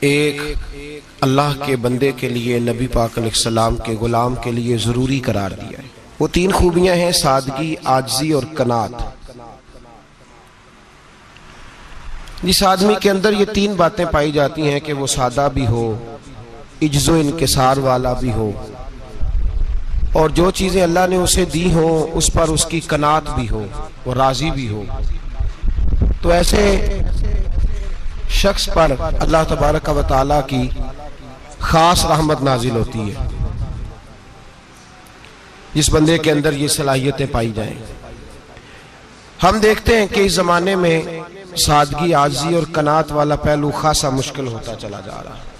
एक अल्लाह के बंदे के लिए, नबी पाक अलैहिस्सलाम के गुलाम के लिए ज़रूरी करार दिया है। वो तीन खूबियां हैं, सादगी, आजिज़ी और कनात। जिस आदमी के अंदर ये तीन बातें पाई जाती हैं कि वो सादा भी हो, इज्ज़ो इनकिसार वाला भी हो, और जो चीज़ें अल्लाह ने उसे दी हो उस पर उसकी कनात भी हो, वो राज़ी भी हो, तो ऐसे शख्स पर अल्लाह तबारक व तआला की खास रहमत नाजिल होती है, जिस बंदे के अंदर ये सलाहियतें पाई जाएं। हम देखते हैं कि इस जमाने में सादगी, आजिज़ी और कनात वाला पहलू खासा मुश्किल होता चला जा रहा है।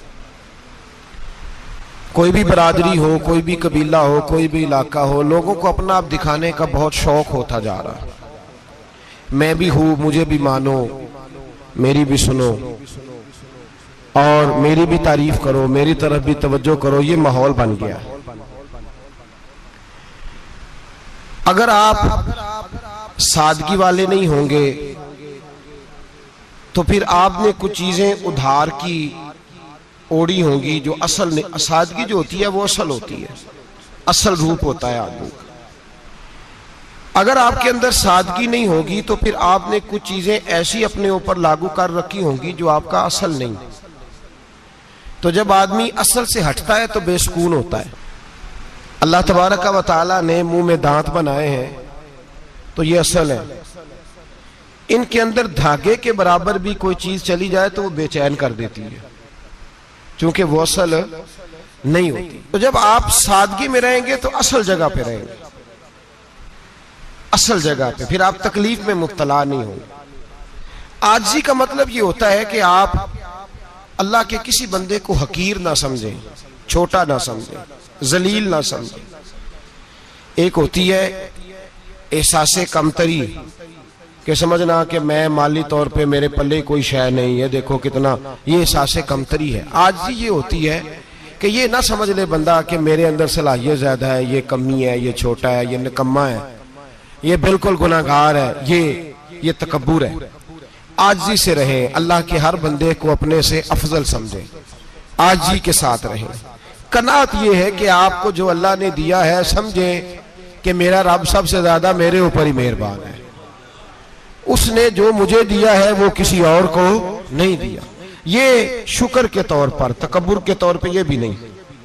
कोई भी बरादरी हो, कोई भी कबीला हो, कोई भी इलाका हो, लोगों को अपना आप दिखाने का बहुत शौक होता जा रहा है। मैं भी हूं, मुझे भी मानो, मेरी भी सुनो और मेरी भी तारीफ करो, मेरी तरफ भी तवज्जो करो, ये माहौल बन गया। अगर आप सादगी वाले नहीं होंगे तो फिर आपने कुछ चीजें उधार की ओढ़ी होंगी जो असल नहीं। सादगी जो होती है वो असल होती है, असल रूप होता है आदमी का। अगर आपके अंदर सादगी नहीं होगी तो फिर आपने कुछ चीजें ऐसी अपने ऊपर लागू कर रखी होंगी जो आपका असल नहीं। तो जब आदमी असल से हटता है तो बेसुकून होता है। अल्लाह तबारक व तआला ने मुंह में दांत बनाए हैं तो ये असल है। इनके अंदर धागे के बराबर भी कोई चीज चली जाए तो वो बेचैन कर देती है, क्योंकि वो असल नहीं होती। तो जब आप सादगी में रहेंगे तो असल जगह पे रहेंगे, असल जगह पे, फिर आप तकलीफ में मुब्तला नहीं होंगे। आजिज़ी का मतलब ये होता है कि आप अल्लाह के किसी बंदे को हकीर ना समझें, छोटा ना समझें, जलील ना समझें। एक होती है एहसासे कमतरी, कि समझना कि मैं माली तौर पे मेरे पल्ले कोई शय नहीं है, देखो कितना, ये एहसासे कमतरी है। आजिज़ी ये होती है कि ये ना समझ ले बंदा कि मेरे अंदर सलाहियत ज्यादा है, ये कमी है, ये छोटा है, ये निकम्मा है, ये बिल्कुल गुनाहगार है, ये तकब्बुर है। आजिज़ी से रहे, अल्लाह के हर बंदे को अपने से अफजल समझे, आजिज़ी के साथ रहे। कनात ये है कि आपको जो अल्लाह ने दिया है समझे कि मेरा रब सबसे ज्यादा मेरे ऊपर ही मेहरबान है, उसने जो मुझे दिया है वो किसी और को नहीं दिया। ये शुक्र के तौर पर, तकब्बुर के तौर पे ये भी नहीं।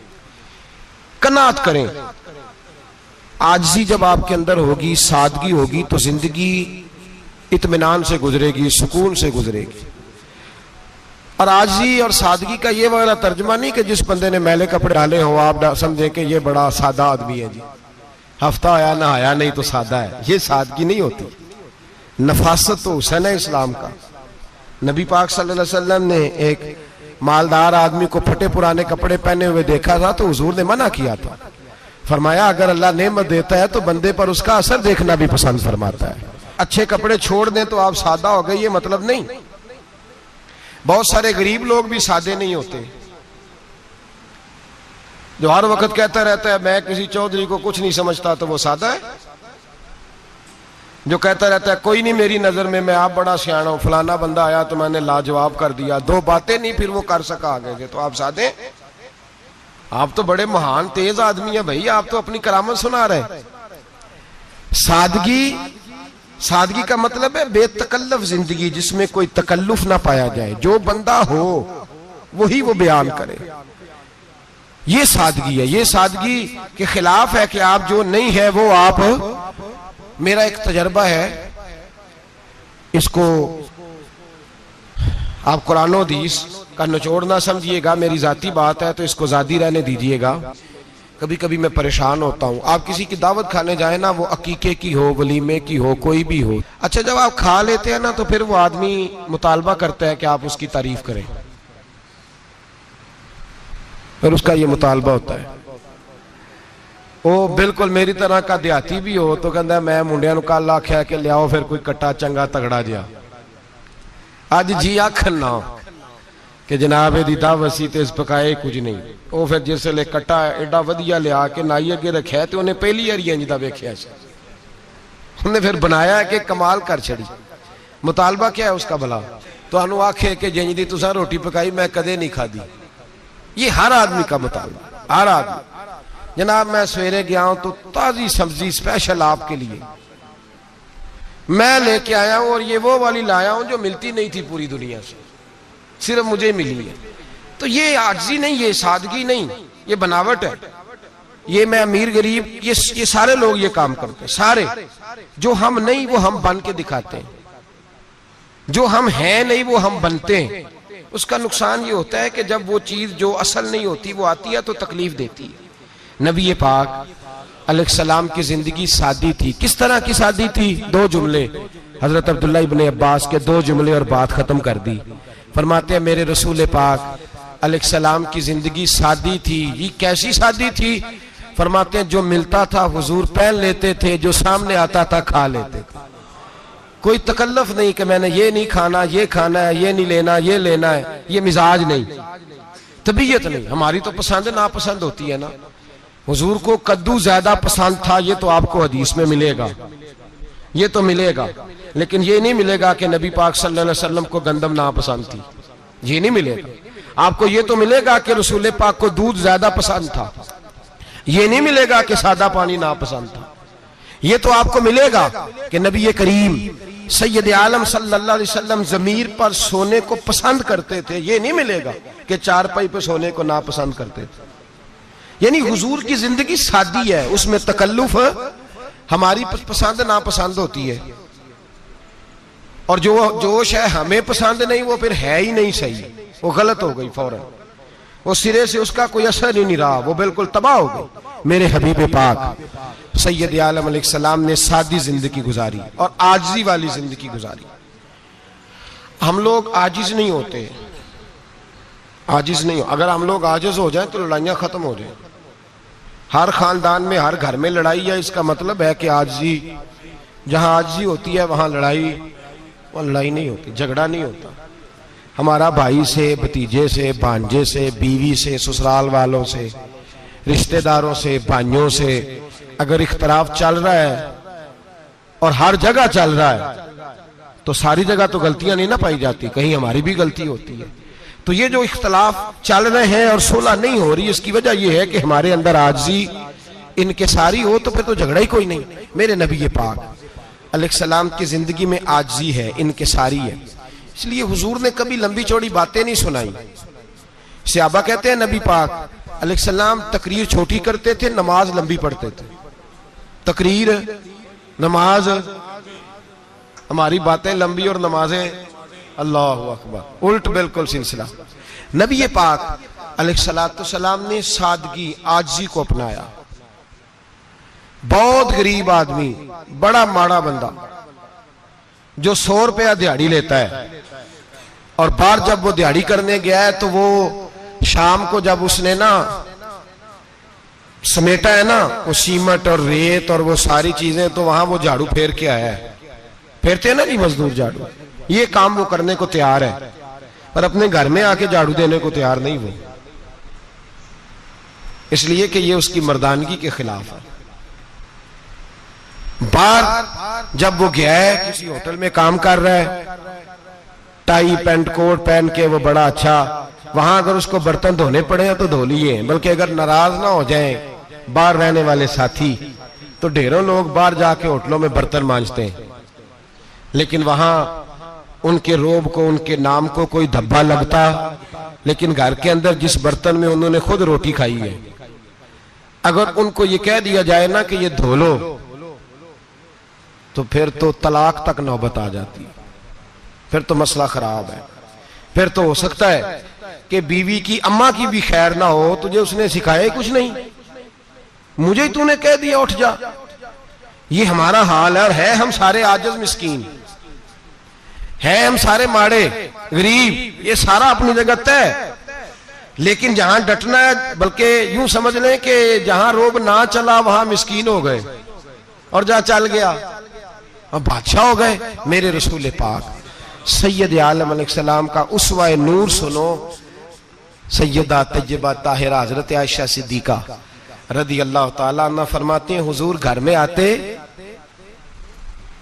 कनात करें। आजिज़ी जब आपके अंदर होगी, सादगी होगी, तो जिंदगी इत्मीनान से गुजरेगी, सुकून से गुजरेगी। और आजिज़ी और सादगी का ये वाला तर्जुमा नहीं कि जिस बंदे ने मैले कपड़े डाले हो आप समझे कि ये बड़ा सादा आदमी है जी, हफ्ता आया ना आया नहीं तो सादा है। ये सादगी नहीं होती। नफासत तो हुसैन है इस्लाम का। नबी पाक सल्लल्लाहु अलैहि वसल्लम ने एक मालदार आदमी को फटे पुराने कपड़े पहने हुए देखा था तो हुजूर ने मना किया था। फरमाया अगर अल्लाह नेमत देता है तो बंदे पर उसका असर देखना भी पसंद फरमाता है। अच्छे कपड़े छोड़ दें तो आप सादा हो गए, ये मतलब नहीं। बहुत सारे गरीब लोग भी सादे नहीं होते, जो हर वक्त कहता रहता है मैं किसी चौधरी को कुछ नहीं समझता, तो वो सादा है। जो कहता रहता है कोई नहीं मेरी नजर में, मैं आप बड़ा सियाना हूं, फलाना बंदा आया तो मैंने लाजवाब कर दिया, दो बातें नहीं फिर वो कर सका आगे से, तो आप सादे। आप तो बड़े महान तेज आदमी है भाई, आप तो अपनी करामत सुना रहे। सादगी का मतलब है बेतकल्लफ जिंदगी, जिसमें कोई तकल्लुफ ना पाया जाए। जो बंदा हो वही वो बयान करे, ये सादगी है। ये सादगी के खिलाफ है कि आप जो नहीं है वो आप। मेरा एक तजर्बा है, इसको आप कुरान और हदीस का निचोड़ ना समझिएगा, मेरी जाती बात है तो इसको जादी रहने दीजिएगा। कभी कभी मैं परेशान होता हूँ। आप किसी की दावत खाने जाए ना, वो अकीके की हो, वलीमे की हो, कोई भी हो, अच्छा जब आप खा लेते हैं ना तो फिर वो आदमी मुतालबा करता है कि आप उसकी तारीफ करें, और उसका ये मुतालबा होता है। वो बिल्कुल मेरी तरह का देहाती भी हो तो कहता मैं मुंडिया नूं कल आख्या कि लियाओ फिर कोई कट्टा चंगा तगड़ा जिहा, अज जी आखन ना कि जनाब एदी दावत सी ते इस पकाए कुछ नहीं। वो फिर जिसले कट्टा एडा वधिया लिया के नाई अगे रखा तो उन्हें पहली बारी इंज दा वेख्या, उन्हें फिर बनाया कि कमाल कर छड़ी। मुतालबा क्या है उसका भला? तो आखे कि जिंज दी तुसा रोटी पकाई मैं कदे नहीं खादी। ये हर आदमी का मुताबिक, हर आदमी। जनाब मैं सवेरे गया हूं तो ताजी सब्जी स्पेशल आपके लिए मैं लेके आया हूं, और ये वो वाली लाया हूं जो मिलती नहीं थी पूरी दुनिया से, सिर्फ मुझे मिली है। तो ये आजिज़ी नहीं, ये सादगी नहीं, ये बनावट है। ये मैं अमीर गरीब, ये सारे लोग ये काम करते हैं, सारे। जो हम नहीं वो हम बन के दिखाते हैं, जो हम हैं नहीं वो हम बनते हैं। उसका नुकसान ये होता है कि जब वो चीज जो असल नहीं होती वो आती है तो तकलीफ देती है। नबी पाक अलैहिस्सलाम की जिंदगी सादी थी। किस तरह की सादी थी? दो जुमले, हजरत अब्दुल्ला इब्ने अब्बास के दो जुमले और बात खत्म कर दी। फरमाते हैं मेरे रसूल पाक अलैहिस्सलाम की जिंदगी सादी थी। ये कैसी सादी थी? फरमाते हैं जो मिलता था हुजूर पहन लेते थे, जो सामने आता था खा लेते थे। कोई तकल्लुफ नहीं कि मैंने ये नहीं खाना, ये खाना है, ये नहीं लेना, ये लेना है। ये मिजाज नहीं, तबीयत नहीं। हमारी तो पसंद नापसंद होती है ना। हुजूर को कद्दू ज्यादा पसंद था, ये तो आपको हदीस में मिलेगा, ये तो मिलेगा। लेकिन ये नहीं मिलेगा कि नबी पाक सल्लल्लाहु अलैहि वसल्लम को गंदम नापसंद थी, ये नहीं मिलेगा। आपको ये तो मिलेगा कि रसूल पाक को दूध ज्यादा पसंद था, ये नहीं मिलेगा कि सादा पानी नापसंद था। ये तो आपको मिलेगा कि नबी करीम सैयद आलम सल्लल्लाहु अलैहि वसल्लम जमीर पर सोने को पसंद करते थे। ये नहीं मिलेगा कि चारपाई पर सोने को नापसंद करते थे। यानी हुजूर की जिंदगी सादी है, उसमें तकल्लुफ हमारी पसंद नापसंद होती है, और जो जोश है हमें पसंद नहीं वो फिर है ही नहीं सही, वो गलत हो गई फौरन, वो सिरे से उसका कोई असर ही नहीं रहा, वो बिल्कुल तबाह हो गई। मेरे हबीब पाक सैयद आलम अलैहिस्सलाम ने सादी जिंदगी गुजारी और आजिज़ी वाली जिंदगी गुजारी। हम लोग आजिज नहीं होते, आजिज नहीं हो। अगर हम लोग आजिज हो जाएं तो लड़ाइयां खत्म हो जाए। हर खानदान में हर घर में लड़ाई है, इसका मतलब है कि आजिज़ी, जहां आजिज़ी होती है वहां लड़ाई, वह लड़ाई नहीं होती, झगड़ा नहीं होता। हमारा भाई से, भतीजे से, भांजे से, बीवी से, ससुराल वालों से, रिश्तेदारों से, भाइयों से अगर इख्तलाफ चल रहा है और हर जगह चल रहा है तो सारी जगह तो गलतियां नहीं ना पाई जाती, कहीं हमारी भी गलती होती है। तो ये जो इख्तलाफ चल रहे हैं और सुलह नहीं हो रही, इसकी वजह यह है कि हमारे अंदर आजिज़ी इनकिसारी हो, तो फिर तो झगड़ा ही कोई नहीं। मेरे नबी पाक अलैहिस्सलाम की जिंदगी में आजिज़ी है, इनकिसारी है। इसलिए हुजूर ने कभी लंबी चौड़ी बातें नहीं सुनाई। सहाबा कहते हैं नबी पाक अलैहिस्सलाम तकरीर छोटी करते थे, नमाज लंबी पढ़ते थे। तकरीर, नमाज, हमारी बातें लंबी और नमाजें अल्लाहु अकबर, उल्ट बिल्कुल सिलसिला। नबी पाक अलैहिस्सलाम ने सादगी, आजिज़ी को अपनाया। बहुत गरीब आदमी, बड़ा माड़ा बंदा जो 100 रुपया दिहाड़ी लेता है, और बाहर जब वो दिहाड़ी करने गया है तो वो शाम को जब उसने ना समेटा है ना वो सीमेंट और रेत और वो सारी चीजें, तो वहां वो झाड़ू फेर के आया है। फेरते हैं ना जी मजदूर झाड़ू, ये काम वो करने को तैयार है, पर अपने घर में आके झाड़ू देने को तैयार नहीं वो, इसलिए कि ये उसकी मर्दानगी के खिलाफ है। बाहर जब वो गया है, किसी होटल में काम कर रहा है, टाई पैंट कोट पहन के वो बड़ा अच्छा, वहां अगर उसको बर्तन धोने पड़े तो धो लिए। बल्कि अगर नाराज ना हो जाए बाहर रहने वाले साथी, तो ढेरों लोग बाहर जाके होटलों में बर्तन मांजते हैं, लेकिन वहां उनके रोब को, उनके नाम को कोई धब्बा लगता, लेकिन घर के अंदर जिस बर्तन में उन्होंने खुद रोटी खाई है, अगर उनको ये कह दिया जाए ना कि ये धो लो, तो फिर तो तलाक तक नौबत आ जाती, फिर तो मसला खराब है। फिर तो हो सकता है कि बीवी की अम्मा की भी खैर ना हो, तुझे उसने सिखाया ही कुछ नहीं, मुझे ही तूने कह दिया उठ जा। ये हमारा हाल है, और है हम सारे आजिज़ मिस्कीन, है हम सारे माड़े गरीब, ये सारा अपनी जगह तय। लेकिन जहां डटना है, बल्कि यूं समझ लें कि जहां रोब ना चला वहां मिस्कीन हो गए, और जहां चल गया अब बादशाह हो गए। मेरे रसूल पाक सैयद आलम अलैहिस्सलाम का उसवा नूर सुनो, सैयदा तैयबा ताहिरा हजरत आयशा सिद्दीका रदी अल्लाह ताला अन्हा फरमाती हैं, हुजूर घर में आते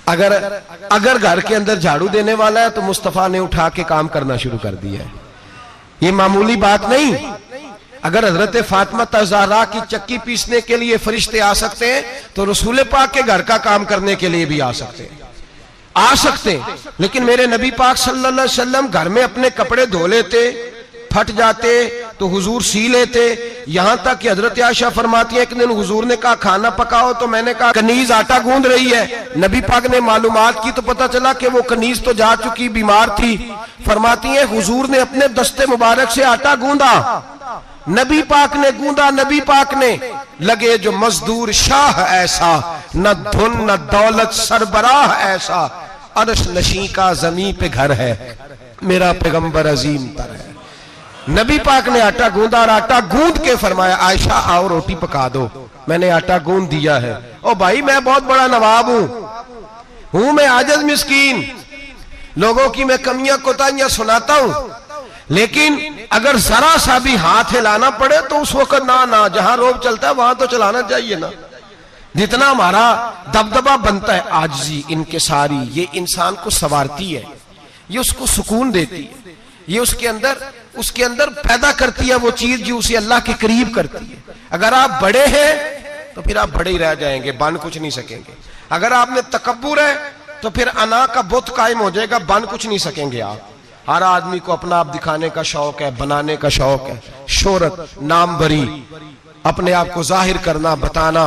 अगर घर के अंदर झाड़ू देने वाला है तो मुस्तफा ने उठा के काम करना शुरू कर दिया है। ये मामूली बात नहीं। अगर हजरत फातिमा ज़हरा की चक्की पीसने के लिए फरिश्ते आ सकते हैं तो रसूल पाक के घर का काम करने के लिए भी आ सकते हैं। लेकिन मेरे नबी पाक सल्लल्लाहु अलैहि वसल्लम घर में अपने कपड़े धो लेते, फट जाते तो हुजूर सी लेते। यहां तक कि हजरत आयशा फरमाती है, एक दिन हुजूर ने कहा खाना पकाओ, तो मैंने कहा कनीज आटा गूंद रही है। नबी पाक ने मालूमात की तो पता चला कि वो कनीज तो जा चुकी, बीमार थी। फरमाती है हुजूर ने अपने दस्ते मुबारक से आटा गूंदा, नबी पाक ने गूंदा, नबी पाक ने। लगे जो मजदूर शाह ऐसा, न धुन न दौलत सरबराह ऐसा, अर्श नशी का जमी पे घर है, मेरा पैगंबर अजीम तर है। नबी पाक ने आटा गूंदा और आटा गूंद के फरमाया आयशा आओ रोटी पका दो। मैंने आटा गूंद दिया है। ओ भाई मैं बहुत बड़ा नवाब हूं मैं आजिज मिस्कीन, लोगों की मैं कमियां कोताहियां सुनाता हूं, लेकिन अगर जरा सा भी हाथ हिलाना पड़े तो उस वक्त ना जहां रोब चलता है वहां तो चलाना चाहिए ना। जितना हमारा दबदबा बनता है, आजिज़ी इनकिसारी, ये इंसान को संवारती है, ये उसको सुकून देती है, ये उसके अंदर पैदा करती है वो चीज जो उसे अल्लाह के करीब करती है। अगर आप बड़े हैं तो फिर आप बड़े ही रह जाएंगे, बन कुछ नहीं सकेंगे। अगर आप में तकब्बुर है तो फिर अना का बुत कायम हो जाएगा, बन कुछ नहीं सकेंगे आप। हर आदमी को अपना आप दिखाने का शौक है, बनाने का शौक है, शोहरत, नाम भरी, अपने आप को जाहिर करना, बताना।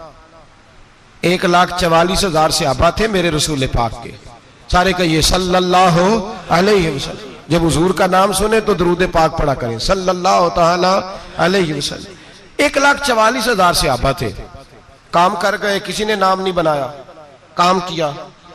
1,44,000 सहाबा थे मेरे रसूल पाक के, सारे कहिए सल्लल्लाहु अलैहि वसल्लम। जब हुजूर का नाम सुने तो दरूद पाक पढ़ा करें सल्लल्लाहु तआला अलैहि वसल्लम। 1,44,000 सहाबा थे, काम कर गए, किसी ने नाम नहीं बनाया, काम किया।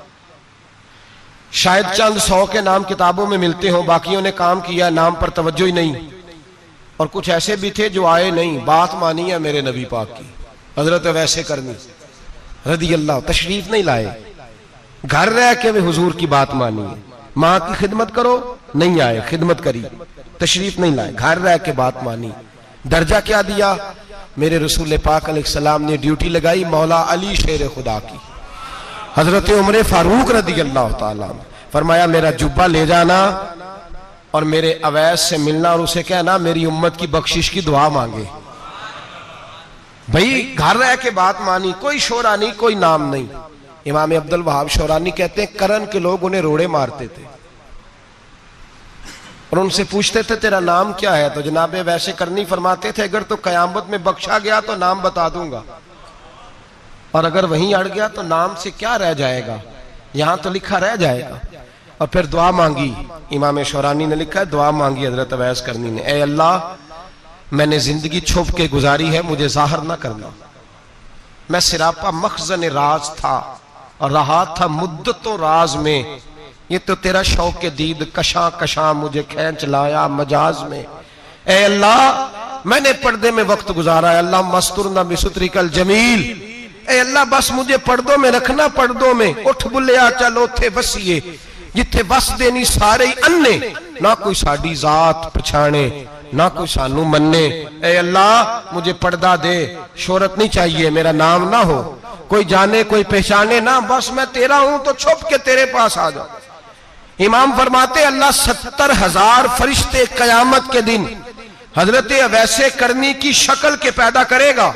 शायद चंद 100 के नाम किताबों में मिलते हो, बाकियों ने काम किया, नाम पर तवज्जो ही नहीं। और कुछ ऐसे भी थे जो आए नहीं, बात मानी है मेरे नबी पाक की, हजरत वैसे करनी रदी अल्लाह, तशरीफ नहीं लाए, घर रह के वे हुजूर की बात मानी है। माँ की खिदमत करो, नहीं आए, खिदमत करी, तशरीफ नहीं लाए, घर रह के बात मानी। दर्जा क्या दिया? मेरे रसूल पाक अलैहिस्सलाम ने ड्यूटी लगाई मौला अली शेर खुदा की, हजरत उमर फारूक रदी अल्लाह ताला, फरमाया मेरा जुब्बा ले जाना और मेरे अवैस से मिलना और उसे कहना मेरी उम्मत की बख्शिश की दुआ मांगे। भाई घर रह के बात मानी, कोई शोरा नहीं, कोई नाम नहीं। इमाम अब्दुल वहाब शोरानी कहते हैं करन के लोग उन्हें रोड़े मारते थे और उनसे पूछते थे तेरा नाम क्या है, तो जनाबे वैसे करनी फरमाते थे अगर तो कयामत में बख्शा गया तो नाम बता दूंगा, और अगर वहीं अड़ गया तो नाम से क्या रह जाएगा, यहां तो लिखा रह जाएगा। और फिर दुआ मांगी, इमाम शोरानी ने लिखा है दुआ मांगी हजरत अवैस करनी ने, ए अल्लाह मैंने जिंदगी छुप के गुजारी है, मुझे जाहिर ना करना, मैं सिरापा मखजन राज था और रहा था मुद्दतों राज में, ये तो तेरा शौक के दीद कशा कशा मुझे खींच लाया मजाज में। ए अल्लाह मैंने पर्दे में वक्त गुजारा है, अल्लाह मस्तुरना बिसुत्रिकल जमील, ए अल्लाह बस मुझे पर्दों में रखना, पर्दों में उठ बुलिया चल उथे वसीए, जिथे वस देनी सारे अन्ने, ना कोई साडी जात पछाणे ना कोई सानू मन्ने। ए अल्लाह मुझे पर्दा दे, शोहरत नहीं चाहिए, मेरा नाम ना हो, कोई जाने कोई पहचाने ना, बस मैं तेरा हूं तो छुप के तेरे पास आ जाओ। इमाम फरमाते अल्लाह 70,000 फरिश्ते कयामत के दिन हजरत वैसे करनी की शक्ल के पैदा करेगा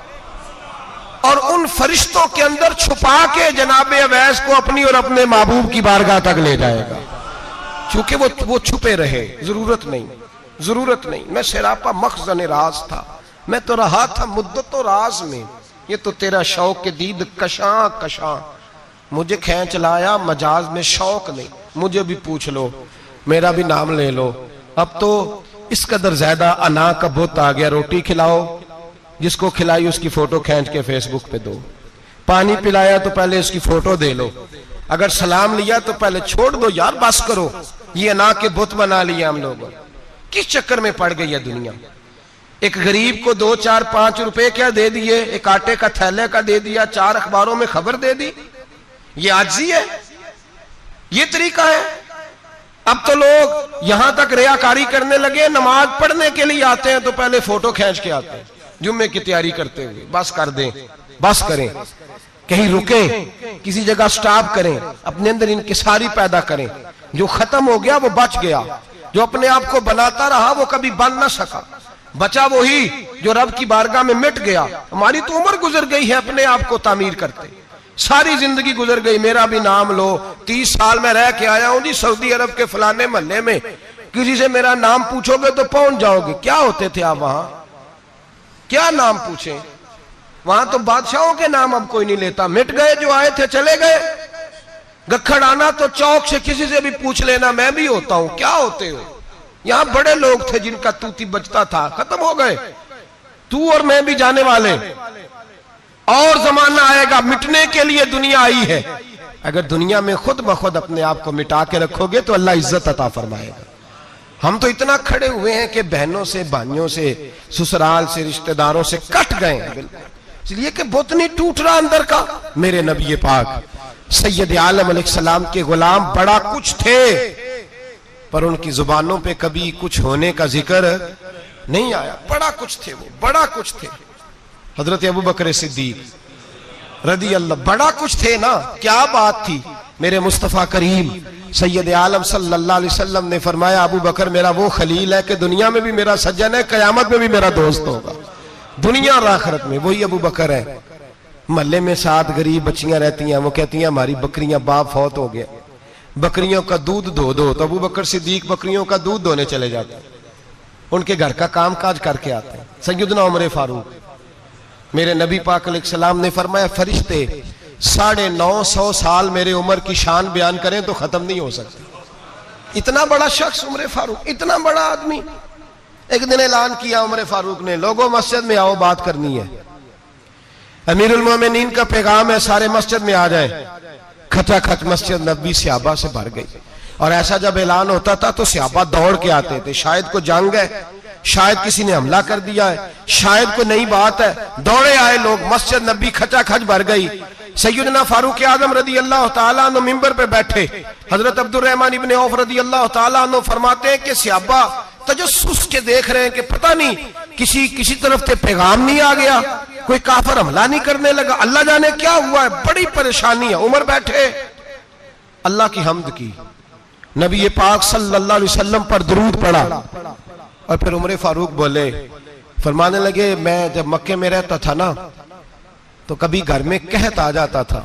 और उन फरिश्तों के अंदर छुपा के जनाबे अवैस को अपनी और अपने महबूब की बारगाह तक ले जाएगा, क्योंकि वो छुपे रहे, जरूरत नहीं। मैं सिरापा मखजन राज था, मैं तो रहा था मुद्दतों राज में, ये तो तेरा शौक के दीद कशा कशा मुझे खींच लाया मजाज में, शौक नहीं, मुझे भी पूछ लो, मेरा भी नाम ले लो। अब तो इस कदर ज्यादा अना का बुत आ गया, रोटी खिलाओ, जिसको खिलाई उसकी फोटो खींच के फेसबुक पे दो, पानी पिलाया तो पहले उसकी फोटो दे लो, अगर सलाम लिया तो पहले छोड़ दो यार, बस करो। ये अना के बुत बना लिया हम लोगों, किस चक्कर में पड़ गई है दुनिया। एक गरीब को 2, 4, 5 रुपए क्या दे दिए, एक आटे का थैले का दे दिया, 4 अखबारों में खबर दे दी, ये आजी है, ये तरीका है। अब तो लोग यहां तक रियाकारी करने लगे, नमाज पढ़ने के लिए आते हैं तो पहले फोटो खींच के आते हैं, जुम्मे की तैयारी करते हुए, बस कर दें, बस करें। कहीं रुके, किसी जगह स्टॉप करें, अपने अंदर इंकिसारी पैदा करें। जो खत्म हो गया वो बच गया, जो अपने आप को बनाता रहा वो कभी बन ना सका। बचा वही जो रब की बारगाह में मिट गया। हमारी तो उम्र गुजर गई है अपने आप को तामीर करते, सारी जिंदगी गुजर गई। मेरा भी नाम लो, 30 साल में रह के आया हूं जी सऊदी अरब के फलाने महल्ले में, किसी से मेरा नाम पूछोगे तो पहुंच जाओगे। क्या होते थे आप वहां, क्या नाम पूछे? वहां तो बादशाहों के नाम अब कोई नहीं लेता, मिट गए, जो आए थे चले गए। गखड़ आना तो चौक से किसी से भी पूछ लेना, मैं भी होता हूं, क्या होते हो? यहां बड़े लोग थे जिनका तूती बचता था, खत्म हो गए। तू और मैं भी जाने वाले, और जमाना आएगा, मिटने के लिए दुनिया आई है। अगर दुनिया में खुद ब खुद अपने आप को मिटा के रखोगे तो अल्लाह इज्जत अता फरमाएगा। हम तो इतना खड़े हुए हैं कि बहनों से, भाइयों से, ससुराल से, रिश्तेदारों से कट गए हैं बिल्कुल, इसलिए कि बुत नहीं टूट रहा अंदर का। मेरे नबी पाक सैयद आलम अलैहिस्सलाम के गुलाम बड़ा कुछ थे, पर उनकी जुबानों पे कभी कुछ होने का जिक्र नहीं आया। बड़ा कुछ थे वो, बड़ा कुछ थे। हजरत अबू बकर सिद्दीक रदी अल्लाह, बड़ा कुछ थे ना, क्या बात थी। मेरे मुस्तफ़ा करीम सैयद आलम सल्लल्लाहु अलैहि वसल्लम ने फरमाया, अबू बकर मेरा वो खलील है कि दुनिया में भी मेरा सज्जन है, कयामत में भी मेरा दोस्त होगा, दुनिया और आखिरत में। वही अबू बकर है। महल्ले में 7 गरीब बच्चियां रहती हैं, वो कहती हैं हमारी बकरियां, बाप फौत हो गया, बकरियों का दूध धो दो। तो अबू बकर सिद्दीक बकरियों का दूध धोने चले जाते हैं, उनके घर का काम काज करके आते हैं। सैयदना उमर फारूक, मेरे नबी पाक अलैहिस्सलाम ने फरमाया, फरिश्ते 950 साल मेरे उम्र की शान बयान करें तो खत्म नहीं हो सकती। इतना बड़ा शख्स उमर फारूक, इतना बड़ा आदमी। एक दिन ऐलान किया उमर फारूक ने, लोगों मस्जिद में आओ, बात करनी है। अमीरुल मोमिनीन का पैगाम है, सारे मस्जिद में आ जाए। खचाखच मस्जिद नबी सहाबा से भर गई। और ऐसा जब ऐलान होता था तो सहाबा दौड़ के आते थे, शायद को जंग है, शायद किसी ने हमला कर दिया है, शायद कोई नई बात है। दौड़े आए लोग, मस्जिद नबी खचाखच भर गई। सैयदना फारूक आजम रदी अल्लाह तआला अन्हु मिंबर पे बैठे। हजरत अब्दुर रहमान इब्ने औफ रदी अल्लाह तआला अन्हु फरमाते हैं कि सहाबा तजस्सुस के देख रहे हैं कि पता नहीं किसी तरफ से पैगाम नहीं आ गया, कोई काफिर हमला नहीं करने लगा, अल्लाह जाने क्या हुआ है, बड़ी परेशानी है। उमर बैठे, अल्लाह की हम्द की, नबी पाक सल्लल्लाहु अलैहि वसल्लम पर दुरूद पढ़ा, और फिर उमर फारूक बोले, फरमाने लगे, मैं जब मक्के में रहता था ना तो कभी घर में कहत आ जाता था,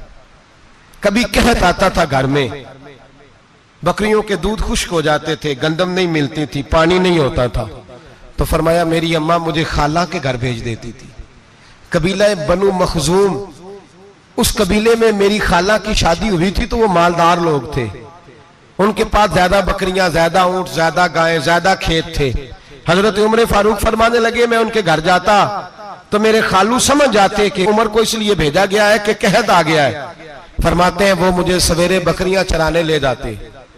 कभी कहत आता था घर में, बकरियों के दूध खुश्क हो जाते थे, गंदम नहीं मिलती थी, पानी नहीं होता था। तो फरमाया मेरी अम्मा मुझे खाला के घर भेज देती थी। कबीला बनु मखजूम, उस कबीले में मेरी खाला की शादी हुई थी, तो वो मालदार लोग थे, उनके पास ज्यादा बकरियां, ज्यादा ऊंट, ज्यादा गायें, ज्यादा खेत थे। हजरत उमर फारूक फरमाने लगे, मैं उनके घर जाता तो मेरे खालू समझ जाते कि उमर को इसलिए भेजा गया है कि कहत आ गया है। फरमाते हैं वो मुझे सवेरे बकरियां चराने ले जाते,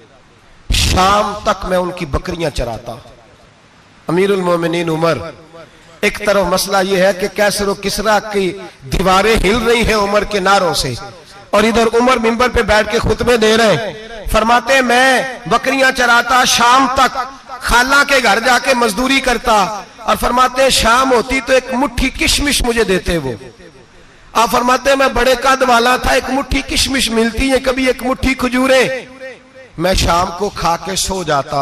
शाम तक मैं उनकी बकरियां चराता। अमीरुल मोमिनीन उमर, एक तरफ मसला यह है कि कैसर किसरा की दीवारें हिल रही हैं उमर के नारों से, और इधर उमर मिंबर पे बैठ के खुतबे दे रहे हैं। फरमाते हैं मैं बकरियां चराता, शाम तक खाला के घर जाके मजदूरी करता, और फरमाते हैं शाम होती तो एक मुट्ठी किशमिश मुझे देते वो। आप फरमाते हैं मैं बड़े कद वाला था, एक मुट्ठी किशमिश मिलती है, कभी एक मुट्ठी खजूरें, मैं शाम को खा के सो जाता।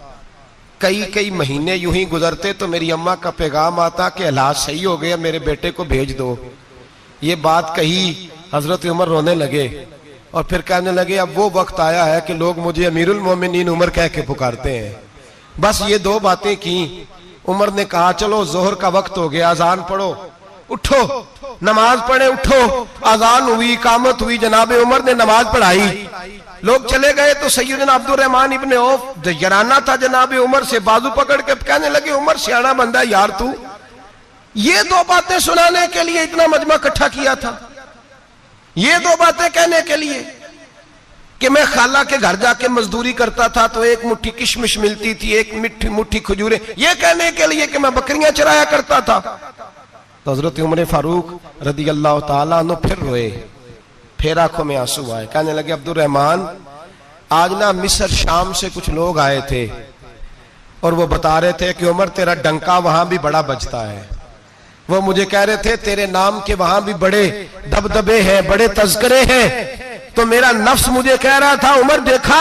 कई महीने यूं ही गुजरते तो मेरी अम्मा का पैगाम आता कि हालात सही हो गया, मेरे बेटे को भेज दो। ये बात कही, हजरत उमर रोने लगे और फिर कहने लगे अब वो वक्त आया है कि लोग मुझे अमीरुल मोमिनीन उमर कह के पुकारते हैं। बस ये 2 बातें की। उमर ने कहा चलो जोहर का वक्त हो गया, अजान पढ़ो, उठो नमाज पढ़े, उठो। अजान हुई, इकामत हुई, जनाबे उमर ने नमाज पढ़ाई, लोग चले गए। तो सैयदना अब्दुर रहमान इब्ने औफ यराना था जनाबे उमर से, बाजू पकड़ के कहने लगे उमर सियाना बंदा यार तू, ये 2 बातें सुनाने के लिए इतना मजमा इकट्ठा किया था, ये 2 बातें कहने के लिए कि मैं खाला के घर जाके मजदूरी करता था तो एक मुट्ठी किशमिश मिलती थी, एक मुट्ठी खजूरें, ये कहने के लिए कि मैं बकरियां चराया करता था। तो हजरत उमर फारूक रदी अल्लाह तआला अन्हु फिर रोए, फिर आंखों में आंसू आए। कहने लगे अब्दुर रहमान आज ना मिस्र शाम से कुछ लोग आए थे और वो बता रहे थे कि उमर तेरा डंका वहां भी बड़ा बजता है, वो मुझे कह रहे थे तेरे नाम के वहां भी बड़े दबदबे हैं, बड़े तज़किरे हैं। तो मेरा नफ्स मुझे कह रहा था उमर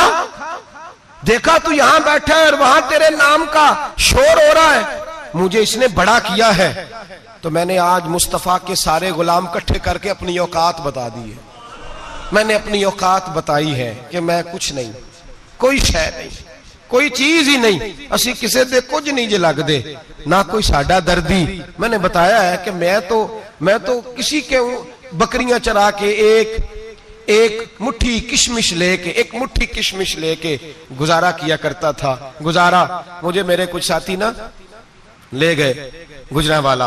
देखा तू यहां बैठा है और वहां तेरे नाम का शोर हो रहा है, मुझे इसने बड़ा किया है। तो मैंने आज मुस्तफा के सारे गुलाम इकट्ठे करके अपनी औकात बता दी है। मैंने अपनी औकात बताई है कि मैं कुछ नहीं, कोई शय नहीं, कोई चीज ही नहीं, असी किसी दे कुछ नहीं जे लगदे, ना कोई साडा दर्दी। मैंने बताया है कि मैं तो किसी के बकरियां चरा के एक मुट्ठी किशमिश लेके गुजारा किया करता था। गुजारा मुझे मेरे कुछ साथी ना ले गए गुजरांवाला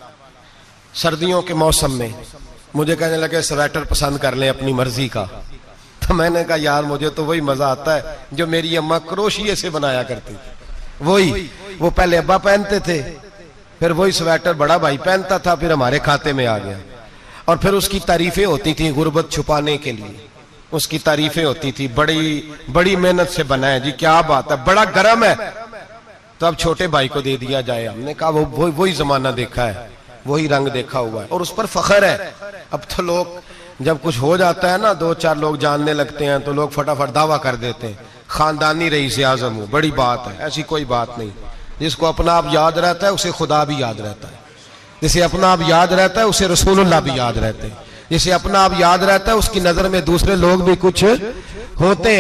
सर्दियों के मौसम में, मुझे कहने लगे स्वेटर पसंद कर ले अपनी मर्जी का। तो मैंने कहा यार मुझे तो वही मजा आता है जो मेरी अम्मा क्रोशिये से बनाया करती थी, वही वो पहले अब्बा पहनते थे, फिर वही स्वेटर बड़ा भाई पहनता था, फिर हमारे खाते में आ गया। और फिर उसकी तारीफें होती थी गुर्बत छुपाने के लिए, उसकी तारीफें होती थी, बड़ी मेहनत से बना है जी, क्या बात है, बड़ा गर्म है। तो अब छोटे भाई को दे दिया जाए। हमने कहा वही जमाना देखा है, वही रंग देखा हुआ है और उस पर फख्र है। अब तो लोग जब कुछ हो जाता है ना, 2-4 लोग जानने लगते हैं तो लोग फटाफट दावा कर देते हैं खानदानी रईस आजम हो, बड़ी बात है। ऐसी कोई बात नहीं। जिसको अपना आप याद रहता है उसे खुदा भी याद रहता है, जिसे अपना आप याद रहता है उसे रसूलुल्लाह भी याद रहते हैं, जिसे अपना आप याद रहता है उसकी नजर में दूसरे लोग भी कुछ होते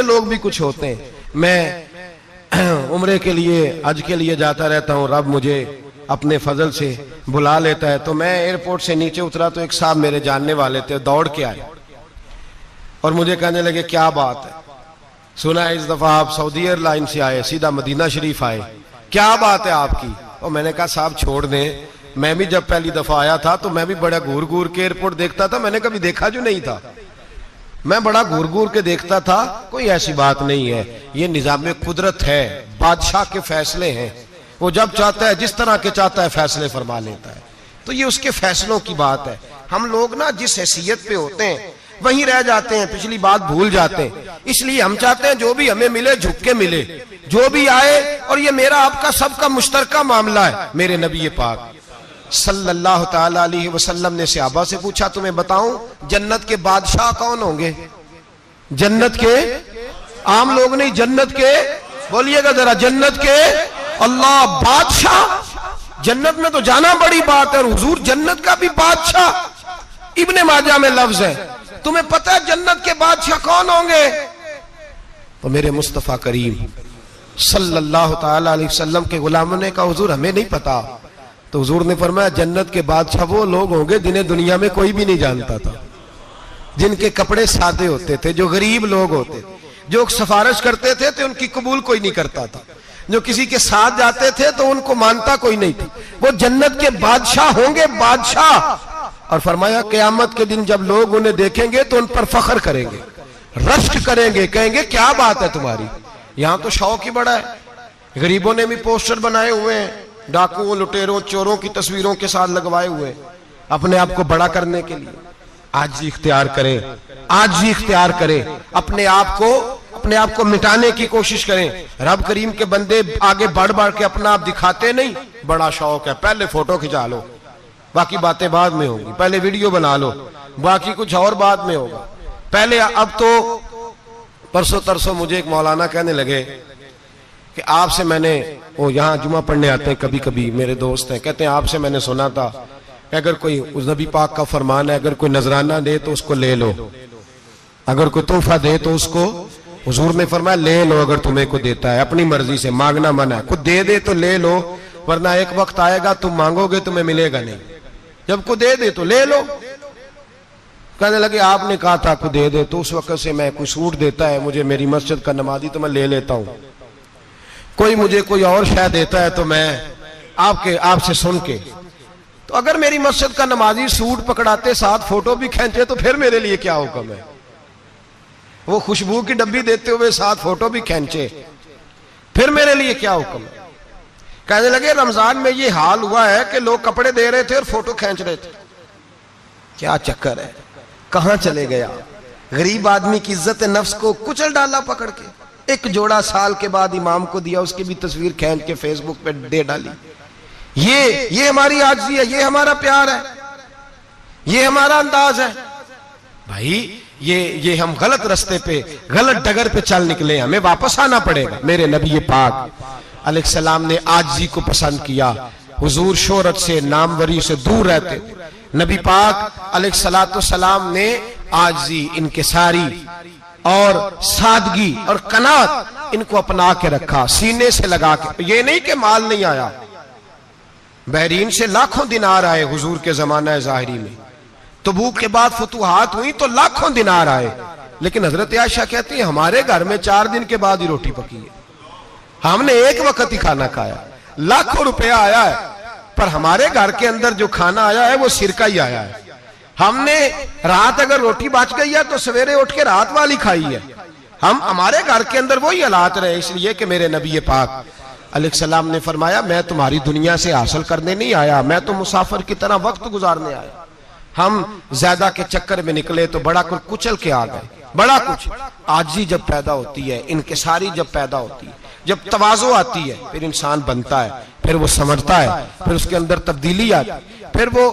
हैं। मैं उम्रे के लिए, हज के लिए जाता रहता हूँ, रब मुझे अपने फजल से बुला लेता है। तो मैं एयरपोर्ट से नीचे उतरा तो एक साहब मेरे जानने वाले थे, दौड़ के आए और मुझे कहने लगे क्या बात है, सुना है इस दफा आप सऊदी एयरलाइन से आए, सीधा मदीना शरीफ आए, क्या बात है आपकी। और मैंने कहा साहब छोड़ दें, मैं भी जब पहली दफा आया था तो मैं भी बड़ा घूर घूर के एयरपोर्ट देखता था, मैंने कभी देखा जो नहीं था, मैं बड़ा घूर घूर के देखता था, कोई ऐसी बात नहीं है, ये निजाम कुदरत है, बादशाह के फैसले हैं, वो जब चाहता है जिस तरह के चाहता है फैसले फरमा लेता है। तो ये उसके फैसलों की बात है। हम लोग ना जिस हैसियत पे होते हैं वहीं रह जाते हैं, पिछली बात भूल जाते हैं। इसलिए हम चाहते हैं जो भी हमें मिले झुक के मिले, जो भी आए। और ये मेरा आपका सबका मुश्तरका मामला है। मेरे नबी पाक सल्लल्लाहु ताला अलैहि वसल्लम ने सहाबा से पूछा तुम्हें बताऊं जन्नत के बादशाह कौन होंगे? जन्नत के आम लोग नहीं, जन्नत के, बोलिएगा जरा, जन्नत के अल्लाह बादशाह। जन्नत में तो जाना बड़ी बात है, हुजूर जन्नत का भी बादशाह। इब्ने माजा में लफ्ज है, तुम्हें पता है जन्नत के बादशाह कौन होंगे? तो मेरे मुस्तफा करीम सल्लल्लाहु ताला अलैहि वसल्लम के गुलामों ने कहा हुजूर हमें नहीं पता। तो हुजूर ने फरमाया जन्नत के बादशाह वो लोग होंगे जिन्हें दुनिया में कोई भी नहीं जानता था, जिनके कपड़े सादे होते थे, जो गरीब लोग होते, जो सिफारिश करते थे तो उनकी कबूल कोई नहीं करता था, जो किसी के साथ जाते थे तो उनको मानता कोई नहीं था। वो जन्नत के बादशाह होंगे, बादशाह। और फरमाया क़यामत के दिन जब लोग उन्हें देखेंगे तो उन पर फख्र करेंगे, रश्क करेंगे, कहेंगे क्या बात है तुम्हारी, यहां तो शौक ही बड़ा है। गरीबों ने भी पोस्टर बनाए हुए हैं, डाकुओं, लुटेरों, चोरों की तस्वीरों के साथ लगवाए हुए, अपने आप को बड़ा करने के लिए। आजी इख्तियार करें, आजी इख्तियार करें, अपने आप को मिटाने की कोशिश करें। रब करीम के बंदे आगे बढ़ बढ़ के अपना आप दिखाते नहीं, बड़ा शौक है, पहले फोटो खिंचा लो, बाकी बातें बाद में होंगी, पहले वीडियो बना लो, बाकी कुछ और बाद में होगा। पहले अब तो परसों तरसों मुझे एक मौलाना कहने लगे कि आपसे मैंने, वो यहाँ जुमा पढ़ने आते हैं कभी कभी, मेरे दोस्त हैं, कहते हैं आपसे मैंने सुना था कि अगर कोई, उस नबी पाक का फरमान है, अगर कोई नजराना दे तो उसको ले लो, अगर कोई तोहफा दे तो उसको, हुजूर ने फरमाया ले लो, अगर तुम्हें को देता है, अपनी मर्जी से, मांगना मना है, खुद दे तो ले लो, वरना एक वक्त आएगा तुम मांगोगे तुम्हें मिलेगा नहीं, जब को दे तो ले लो। कहने लगे आपने कहा था को दे तो उस वक्त से मैं, कोई सूट देता है मुझे मेरी मस्जिद का नमाजी तो मैं ले लेता हूं, कोई मुझे कोई और शय देता है तो मैं आपसे सुन के, तो अगर मेरी मस्जिद का नमाजी सूट पकड़ाते साथ फोटो भी खींचे तो फिर मेरे लिए क्या हुक्म है? वो खुशबू की डब्बी देते हुए साथ फोटो भी खींचे, फिर मेरे लिए क्या हुक्म है? कहने लगे रमजान में ये हाल हुआ है कि लोग कपड़े दे रहे थे और फोटो खींच रहे थे, क्या चक्कर है, कहां चले गया? गरीब आदमी की इज्जत नफ्स को कुचल डाला पकड़ के। एक जोड़ा साल के बाद इमाम को दिया, उसकी भी तस्वीर खींच के फेसबुक पे दे डाली। ये हमारी आजिज़ी है, ये हमारा प्यार है, ये हमारा अंदाज है। भाई ये हम गलत रास्ते पे, गलत डगर पे चल निकले, हमें वापस आना पड़ेगा। मेरे नबी पाक अलैहिस्सलाम ने आजिज़ी को पसंद किया। हुजूर शोहरत से, नामवरी से दूर रहते। नबी पाक अलैहिस्सलाम ने आजिज़ी, इनकिसारी और सादगी और कनात इनको अपना के रखा, सीने से लगा के। ये नहीं कि माल नहीं आया, बहरीन से लाखों दिनार आए हुजूर के जमाना ज़ाहिरी में। तबूक के बाद फतूहात हुई तो लाखों दिनार आए, लेकिन हजरत आयशा कहती है हमारे घर में 4 दिन के बाद ही रोटी पकी है, हमने एक वक्त ही खाना खाया। लाखों रुपया आया है, पर हमारे घर के अंदर जो खाना आया है वो सिरका ही आया है। हमने रात अगर रोटी बच गई है तो सवेरे उठ के रात वाली खाई है। हमारे घर के अंदर वही हालात रहे। इसलिए कि मेरे नबी पाक अलैहिस्सलाम ने फरमाया मैं तुम्हारी दुनिया से हासिल करने नहीं आया, मैं तो मुसाफिर की तरह वक्त गुजारने आया। हम ज्यादा के चक्कर में निकले तो बड़ा कुछ कुचल के आ गए। बड़ा कुछ आजिज़ी जब पैदा होती है, इनकिसारी जब पैदा होती है, जब तवाज़ो आती है, फिर इंसान बनता है, फिर वो समझता है, फिर उसके अंदर तब्दीली आती है, फिर वो।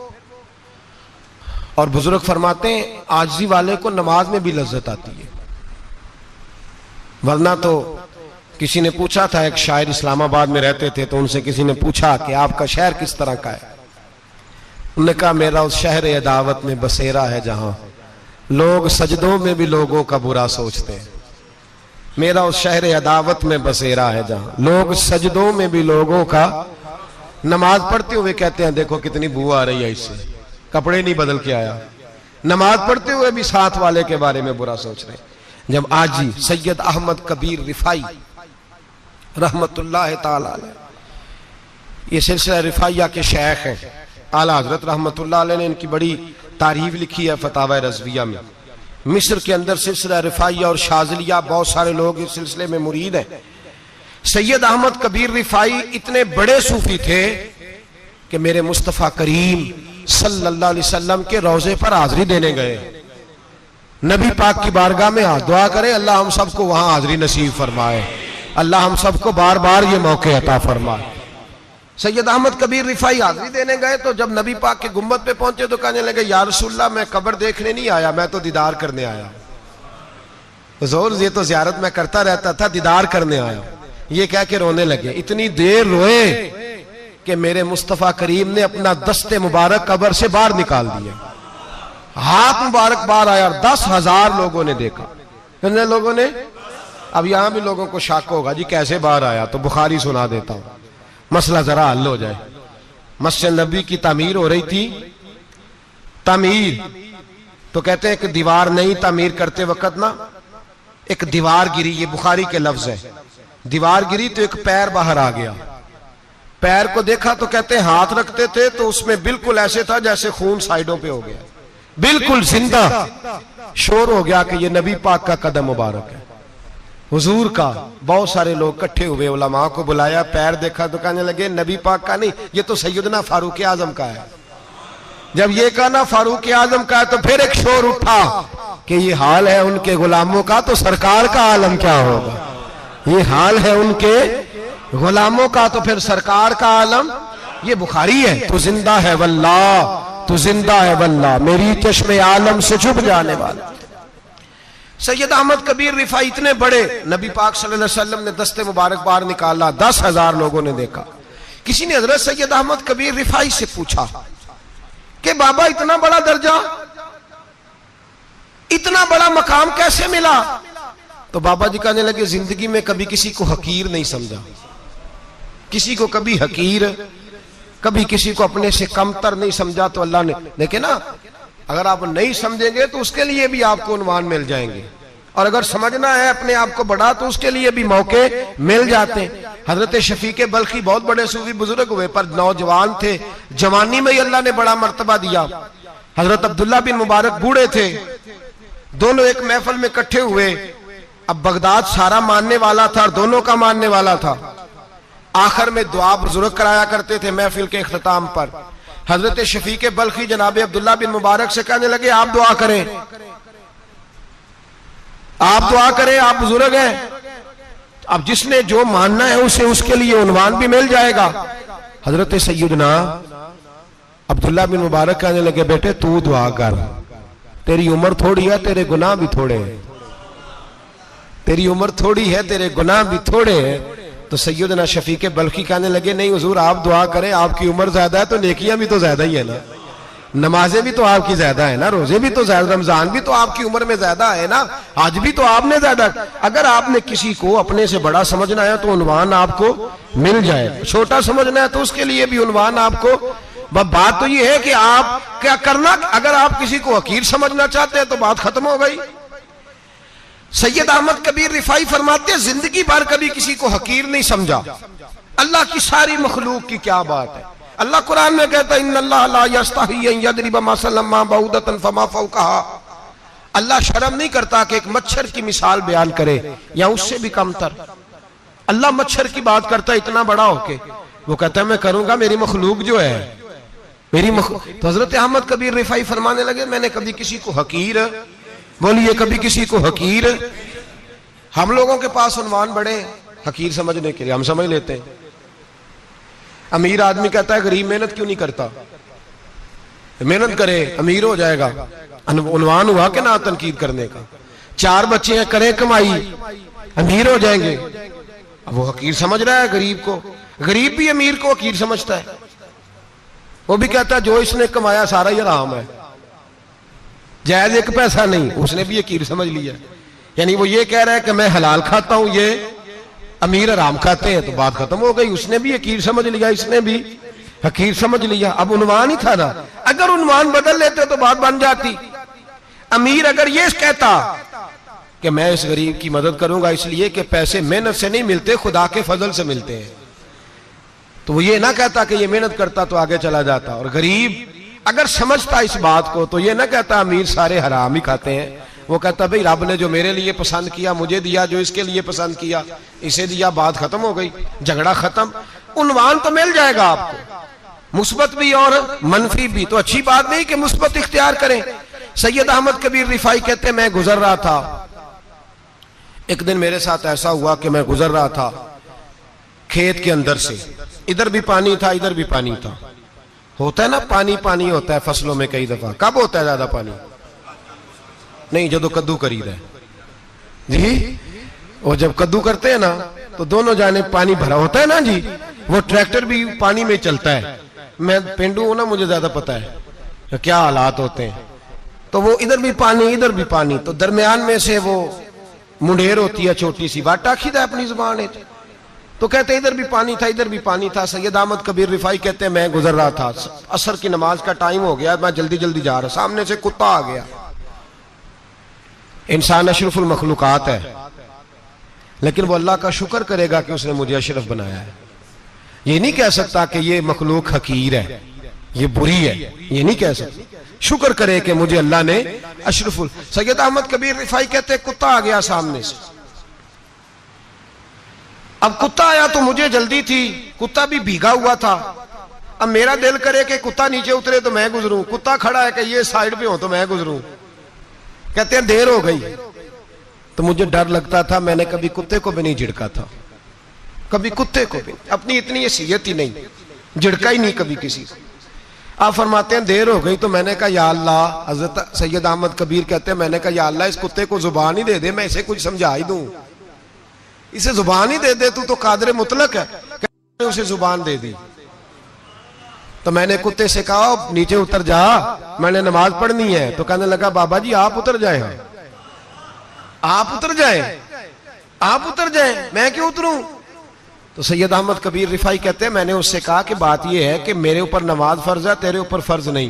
और बुजुर्ग फरमाते हैं आजिज़ी वाले को नमाज में भी लज्जत आती है। वरना तो किसी ने पूछा था, एक शायर इस्लामाबाद में रहते थे, तो उनसे किसी ने पूछा कि आपका शहर किस तरह का है। उन्होंने कहा मेरा उस शहर अदावत में बसेरा है जहां लोग सजदों में भी लोगों का बुरा सोचते हैं। मेरा उस शहर अदावत में बसेरा है जहां लोग सजदों में भी लोगों का, नमाज पढ़ते हुए कहते हैं देखो कितनी बू आ रही है इससे, कपड़े नहीं बदल के आया। नमाज पढ़ते हुए भी साथ वाले के बारे में बुरा सोच रहे हैं। जब आजी सैयद अहमद कबीर रिफाई रहमतुल्लाह ताला अलैह, ये सिलसिला रिफाइया के शेख हैं, आला हजरत रहमतुल्लाह अलैह ने इनकी बड़ी तारीफ लिखी है फतावा रज़विया में। मिस्र के अंदर सिलसिला रिफाइया और शाज़लिया, बहुत सारे लोग इस सिलसिले में मुरीद हैं। सैयद अहमद कबीर रिफाई इतने बड़े सूफी थे कि मेरे मुस्तफ़ा करीम सल्लल्लाहु अलैहि वसल्लम के रोजे पर हाजिरी देने गए। नबी पाक की बारगाह में हाथ दुआ करें अल्लाह हम सबको वहां हाजिरी नसीब फरमाए, अल्लाह हम सबको बार बार ये मौके अता फरमाए। सैयद अहमद कबीर रिफाई हाजिरी देने गए तो जब नबी पाक के गुम्बद पे पहुंचे तो कहने लगे या रसूलल्लाह मैं कब्र देखने नहीं आया, मैं तो दीदार करने आया। हुजूर ये तो ज़ियारत में करता रहता था, दीदार करने आया। ये कह के रोने लगे। इतनी देर रोए कि मेरे मुस्तफ़ा करीम ने अपना दस्ते मुबारक कब्र से बाहर निकाल दिया, हाथ मुबारक बाहर आया। 10,000 लोगों ने देखा। कितने लोगों ने? अब यहां भी लोगों को शक होगा जी कैसे बाहर आया, तो बुखारी सुना देता हूं, मसला जरा हल हो जाए। मस्जिद नबी की तामीर हो रही थी, तामीर तो कहते हैं कि दीवार नहीं, तामीर करते वक्त ना एक दीवार गिरी, ये बुखारी के लफ्ज है। दीवार गिरी तो एक पैर बाहर आ गया। पैर को देखा तो कहते हैं हाथ रखते थे तो उसमें बिल्कुल ऐसे था जैसे खून साइडों पे हो गया, बिल्कुल जिंदा। शोर हो गया कि ये नबी पाक का कदम मुबारक है, हुजूर का। बहुत सारे लोग इकट्ठे हुए, उलमा को बुलाया, पैर देखा तो कहने लगे नबी पाक का नहीं, ये तो सैयदना फारूक आजम का है। जब ये कहा ना फारूक आजम का है तो फिर एक शोर उठा कि ये हाल है उनके गुलामों का तो सरकार का आलम क्या होगा। ये हाल है उनके गुलामों का तो फिर सरकार का आलम। ये बुखारी है। तो जिंदा है वल्लाह, तो जिंदा है वल्लाह, मेरी चश्मे आलम से छुप जाने वाला। सैयद अहमद कबीर रिफाई इतने बड़े, नबी पाक सल्लल्लाहु अलैहि वसल्लम ने दस्ते मुबारक बाहर निकाला, 10,000 लोगों ने देखा। किसी ने हजरत सैयद अहमद कबीर रिफाई से पूछा कि बाबा इतना बड़ा दर्जा, इतना बड़ा मकाम कैसे मिला? तो बाबा जी कहने लगे जिंदगी में कभी किसी को हकीर नहीं समझा, किसी को कभी हकीर, कभी किसी को अपने से कमतर नहीं समझा। तो अल्लाह ने देखे ना, अगर आप नहीं समझेंगे तो उसके लिए भी आपको उन्वान मिल जाएंगे, और अगर समझना है अपने आप को बड़ा तो उसके लिए भी मौके मिल जाते हैं। हजरत शफीक बल्खी बहुत बड़े सूफी बुजुर्ग हुए, पर नौजवान थे, जवानी में ही अल्लाह ने बड़ा मर्तबा दिया। हजरत अब्दुल्ला बिन मुबारक बूढ़े थे, दोनों एक महफिल में इकट्ठे हुए। अब बगदाद सारा मानने वाला था और दोनों का मानने वाला था। आखिर में दुआ बुजुर्ग कराया करते थे महफिल के इख्तिताम पर। हजरत शफीक बल्खी जनाब अब्दुल्ला बिन मुबारक से कहने लगे आप दुआ करें, आप दुआ करें, आप बुजुर्ग हैं। अब जिसने जो मानना है उसे उसके लिए उन्वान भी मिल जाएगा। हजरत सैयदना अब्दुल्ला बिन मुबारक कहने लगे, बेटे तू दुआ कर, तेरी उम्र थोड़ी है, तेरे गुनाह भी थोड़े हैं, तेरी उम्र थोड़ी है, तेरे गुनाह भी थोड़े हैं। तो सैयदना शफीक बल्खी कहने लगे, नहीं हुजूर आप दुआ करें, आपकी उम्र ज्यादा है तो नेकियां भी तो ज्यादा ही है ना, नमाजें भी तो आपकी ज्यादा है ना, रोजे भी तो ज्यादा, रमजान भी तो आपकी उम्र में ज्यादा है ना, आज भी तो आपने ज्यादा। अगर आपने किसी को अपने से बड़ा समझना है तो उन्वान आपको मिल जाए, छोटा समझना है तो उसके लिए भी उन्वान आपको। बात तो ये है कि आप क्या करना, अगर आप किसी को हकीर समझना चाहते हैं तो बात खत्म हो गई। सैयद अहमद कबीर रिफाई फरमाते हैं, जिंदगी भर कभी किसी को हकीर नहीं समझा। अल्लाह की सारी मखलूक की क्या बात है। अल्लाह कुरान में कहता है, इन्नल्लाह ला यस्तही अन यदरिब मसलन मा बऊदतन फमा फौकहा। अल्लाह शर्म नहीं करता कि एक मच्छर की मिसाल बयान करे या उससे भी कमतर। अल्लाह मच्छर की बात करता है इतना बड़ा होके, वो कहता है मैं करूंगा, मेरी मखलूक जो है मेरी तो हजरत अहमद कबीर रिफाई फरमाने लगे, मैंने कभी किसी को हकीर, बोलिए कभी किसी को हकीर। हम लोगों के पास उन्वान बड़े हकीर समझने के लिए, हम समझ लेते हैं। अमीर आदमी कहता है गरीब मेहनत क्यों नहीं करता, मेहनत करे अमीर हो जाएगा, उन्वान हुआ कि ना तनकीद करने का। 4 बच्चे हैं, करें कमाई, अमीर हो जाएंगे। अब वो हकीर समझ रहा है गरीब को, गरीब भी अमीर को हकीर समझता है। वो भी कहता है जो इसने कमाया सारा ही हराम है, जायज एक पैसा नहीं, उसने भी हकीर समझ लिया। यानी वो ये कह रहा है कि मैं हलाल खाता हूं, ये अमीर हराम खाते हैं, तो बात खत्म हो गई। उसने भी हकीर समझ लिया, इसने भी हकीर समझ लिया। अब उन्वान ही था ना, अगर उन्वान बदल लेते तो बात बन जाती। अमीर अगर ये कहता कि मैं इस गरीब की मदद करूंगा इसलिए कि पैसे मेहनत से नहीं मिलते, खुदा के फजल से मिलते हैं, तो वो ये ना कहता कि ये मेहनत करता तो आगे चला जाता। और गरीब अगर समझता इस बात को तो ये ना कहता अमीर सारे हराम ही खाते हैं, वो कहता भाई रब ने जो मेरे लिए पसंद किया मुझे दिया, जो इसके लिए पसंद किया इसे दिया, बात खत्म हो गई, झगड़ा खत्म। उन्वान तो मिल जाएगा आपको, मुस्बत भी और मनफी भी। तो अच्छी बात नहीं कि मुस्बत इख्तियार करें। सैयद अहमद कबीर रिफाई कहते हैं, मैं गुजर रहा था, एक दिन मेरे साथ ऐसा हुआ कि मैं गुजर रहा था खेत के अंदर से, इधर भी पानी था इधर भी पानी था। होता है ना पानी पानी होता है फसलों में कई दफा। कब होता है ज्यादा पानी? नहीं, जो कद्दू करी है जी, और जब कद्दू करते हैं ना तो दोनों जाने पानी भरा होता है ना जी, वो ट्रैक्टर भी पानी में चलता है। मैं पेंडू हूं ना, मुझे ज्यादा पता है क्या हालात होते हैं। तो वो इधर भी पानी इधर भी पानी, तो दरमियान में से वो मुंडेर होती है छोटी सी, वाटा खीदा अपनी जुबान है। तो कहते इधर भी पानी था इधर भी पानी था। सैयद अहमद कबीर रिफाई कहते हैं मैं गुजर रहा था, असर की नमाज का टाइम हो गया, मैं जल्दी जल्दी जा रहा, सामने से कुत्ता आ गया। इंसान अशरफुल मखलूकात है, लेकिन वो अल्लाह का शुक्र करेगा कि उसने मुझे अशरफ बनाया है। ये नहीं कह सकता कि ये मखलूक हकीर है, ये बुरी है, ये नहीं कह सकता। शुक्र करे कि मुझे अल्लाह ने अशरफुल। सैयद अहमद कबीर रिफाई कहते हैं कुत्ता आ गया सामने से। अब कुत्ता आया तो मुझे जल्दी थी, कुत्ता भी भीगा हुआ था। अब मेरा दिल करे कि कुत्ता नीचे उतरे तो मैं गुजरूं, कुत्ता खड़ा है कि ये साइड पे हो तो मैं गुजरूं। कहते हैं देर हो गई तो मुझे डर लगता था, मैंने कभी कुत्ते को भी नहीं झिड़का था, कभी कुत्ते को भी, अपनी इतनी हैसियत ही नहीं, झिड़का ही नहीं कभी किसी को। आप फरमाते हैं देर हो गई तो मैंने कहा या अल्लाह, हजरत सैयद अहमद कबीर कहते हैं मैंने कहा या अल्लाह इस कुत्ते को जुबान ही दे दे, मैं इसे कुछ समझा ही दूं, इसे जुबान ही दे दे, तू तो कादर मुतलक है। उसे जुबान दे दी तो मैंने कुत्ते से कहा नीचे उतर जा, मैंने नमाज पढ़नी है। तो कहने लगा बाबा जी आप उतर जाए, आप उतर जाए, आप उतर जाए, मैं क्यों उतरूं? तो सैयद अहमद कबीर रिफाई कहते हैं मैंने उससे कहा कि बात यह है कि मेरे ऊपर नमाज फर्ज है, तेरे ऊपर फर्ज नहीं,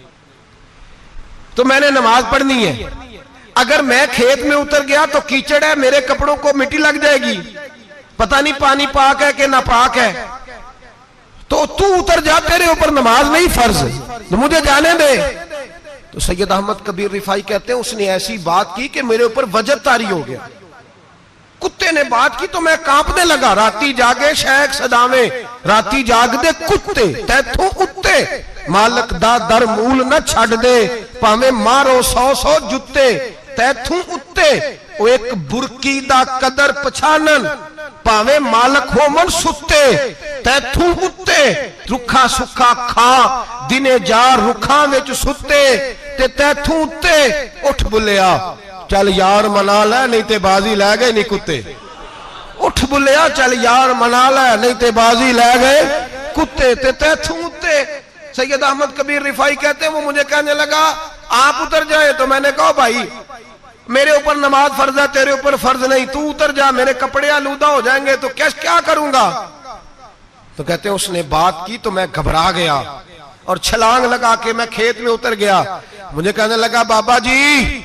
तो मैंने नमाज पढ़नी है। अगर मैं खेत में उतर गया तो कीचड़ है, मेरे कपड़ों को मिट्टी लग जाएगी, पता नहीं पानी पाक है कि नापाक है, तो तू उतर जा, तेरे ऊपर नमाज नहीं फर्ज, तो मुझे जाने दे। तो सैयद अहमद कबीर रिफाई कहते हैं उसने ऐसी बात की कि मेरे ऊपर वजद तारी हो गया। कुत्ते ने बात की तो मैं कांपने लगा। राती जागे शेख सदावे, राती जाग दे कुत्ते, तैथों उत्ते मालक दा दर मूल न छड़ दे, भावे मारो 100 जुत्ते, तैथों उत्ते वो एक बुरकी दा कदर पछानन, भावे मालक हो मन सुते, तैथों उत्ते रुखा सुखा खा दिने जा रुखा विच सुते ते तैथों उत्ते उठ बुलिया चल यार मना लै नहीं ते बाजी लै गए नहीं कुत्ते। उठ बुलिया चल यार मना लै नहीं ते बाजी लै गए कुत्ते ते तैथों उत्ते। सैयद अहमद कबीर रिफाई कहते हैं वो मुझे कहने लगा आप उतर जाए, तो मैंने कहा भाई मेरे ऊपर नमाज फर्ज है, तेरे ऊपर फर्ज नहीं, तू उतर जा, मेरे कपड़े आलूदा हो जाएंगे तो क्या करूंगा। तो कहते हैं उसने बात की तो मैं घबरा गया और छलांग लगा के मैं खेत में उतर गया। मुझे कहने लगा बाबा जी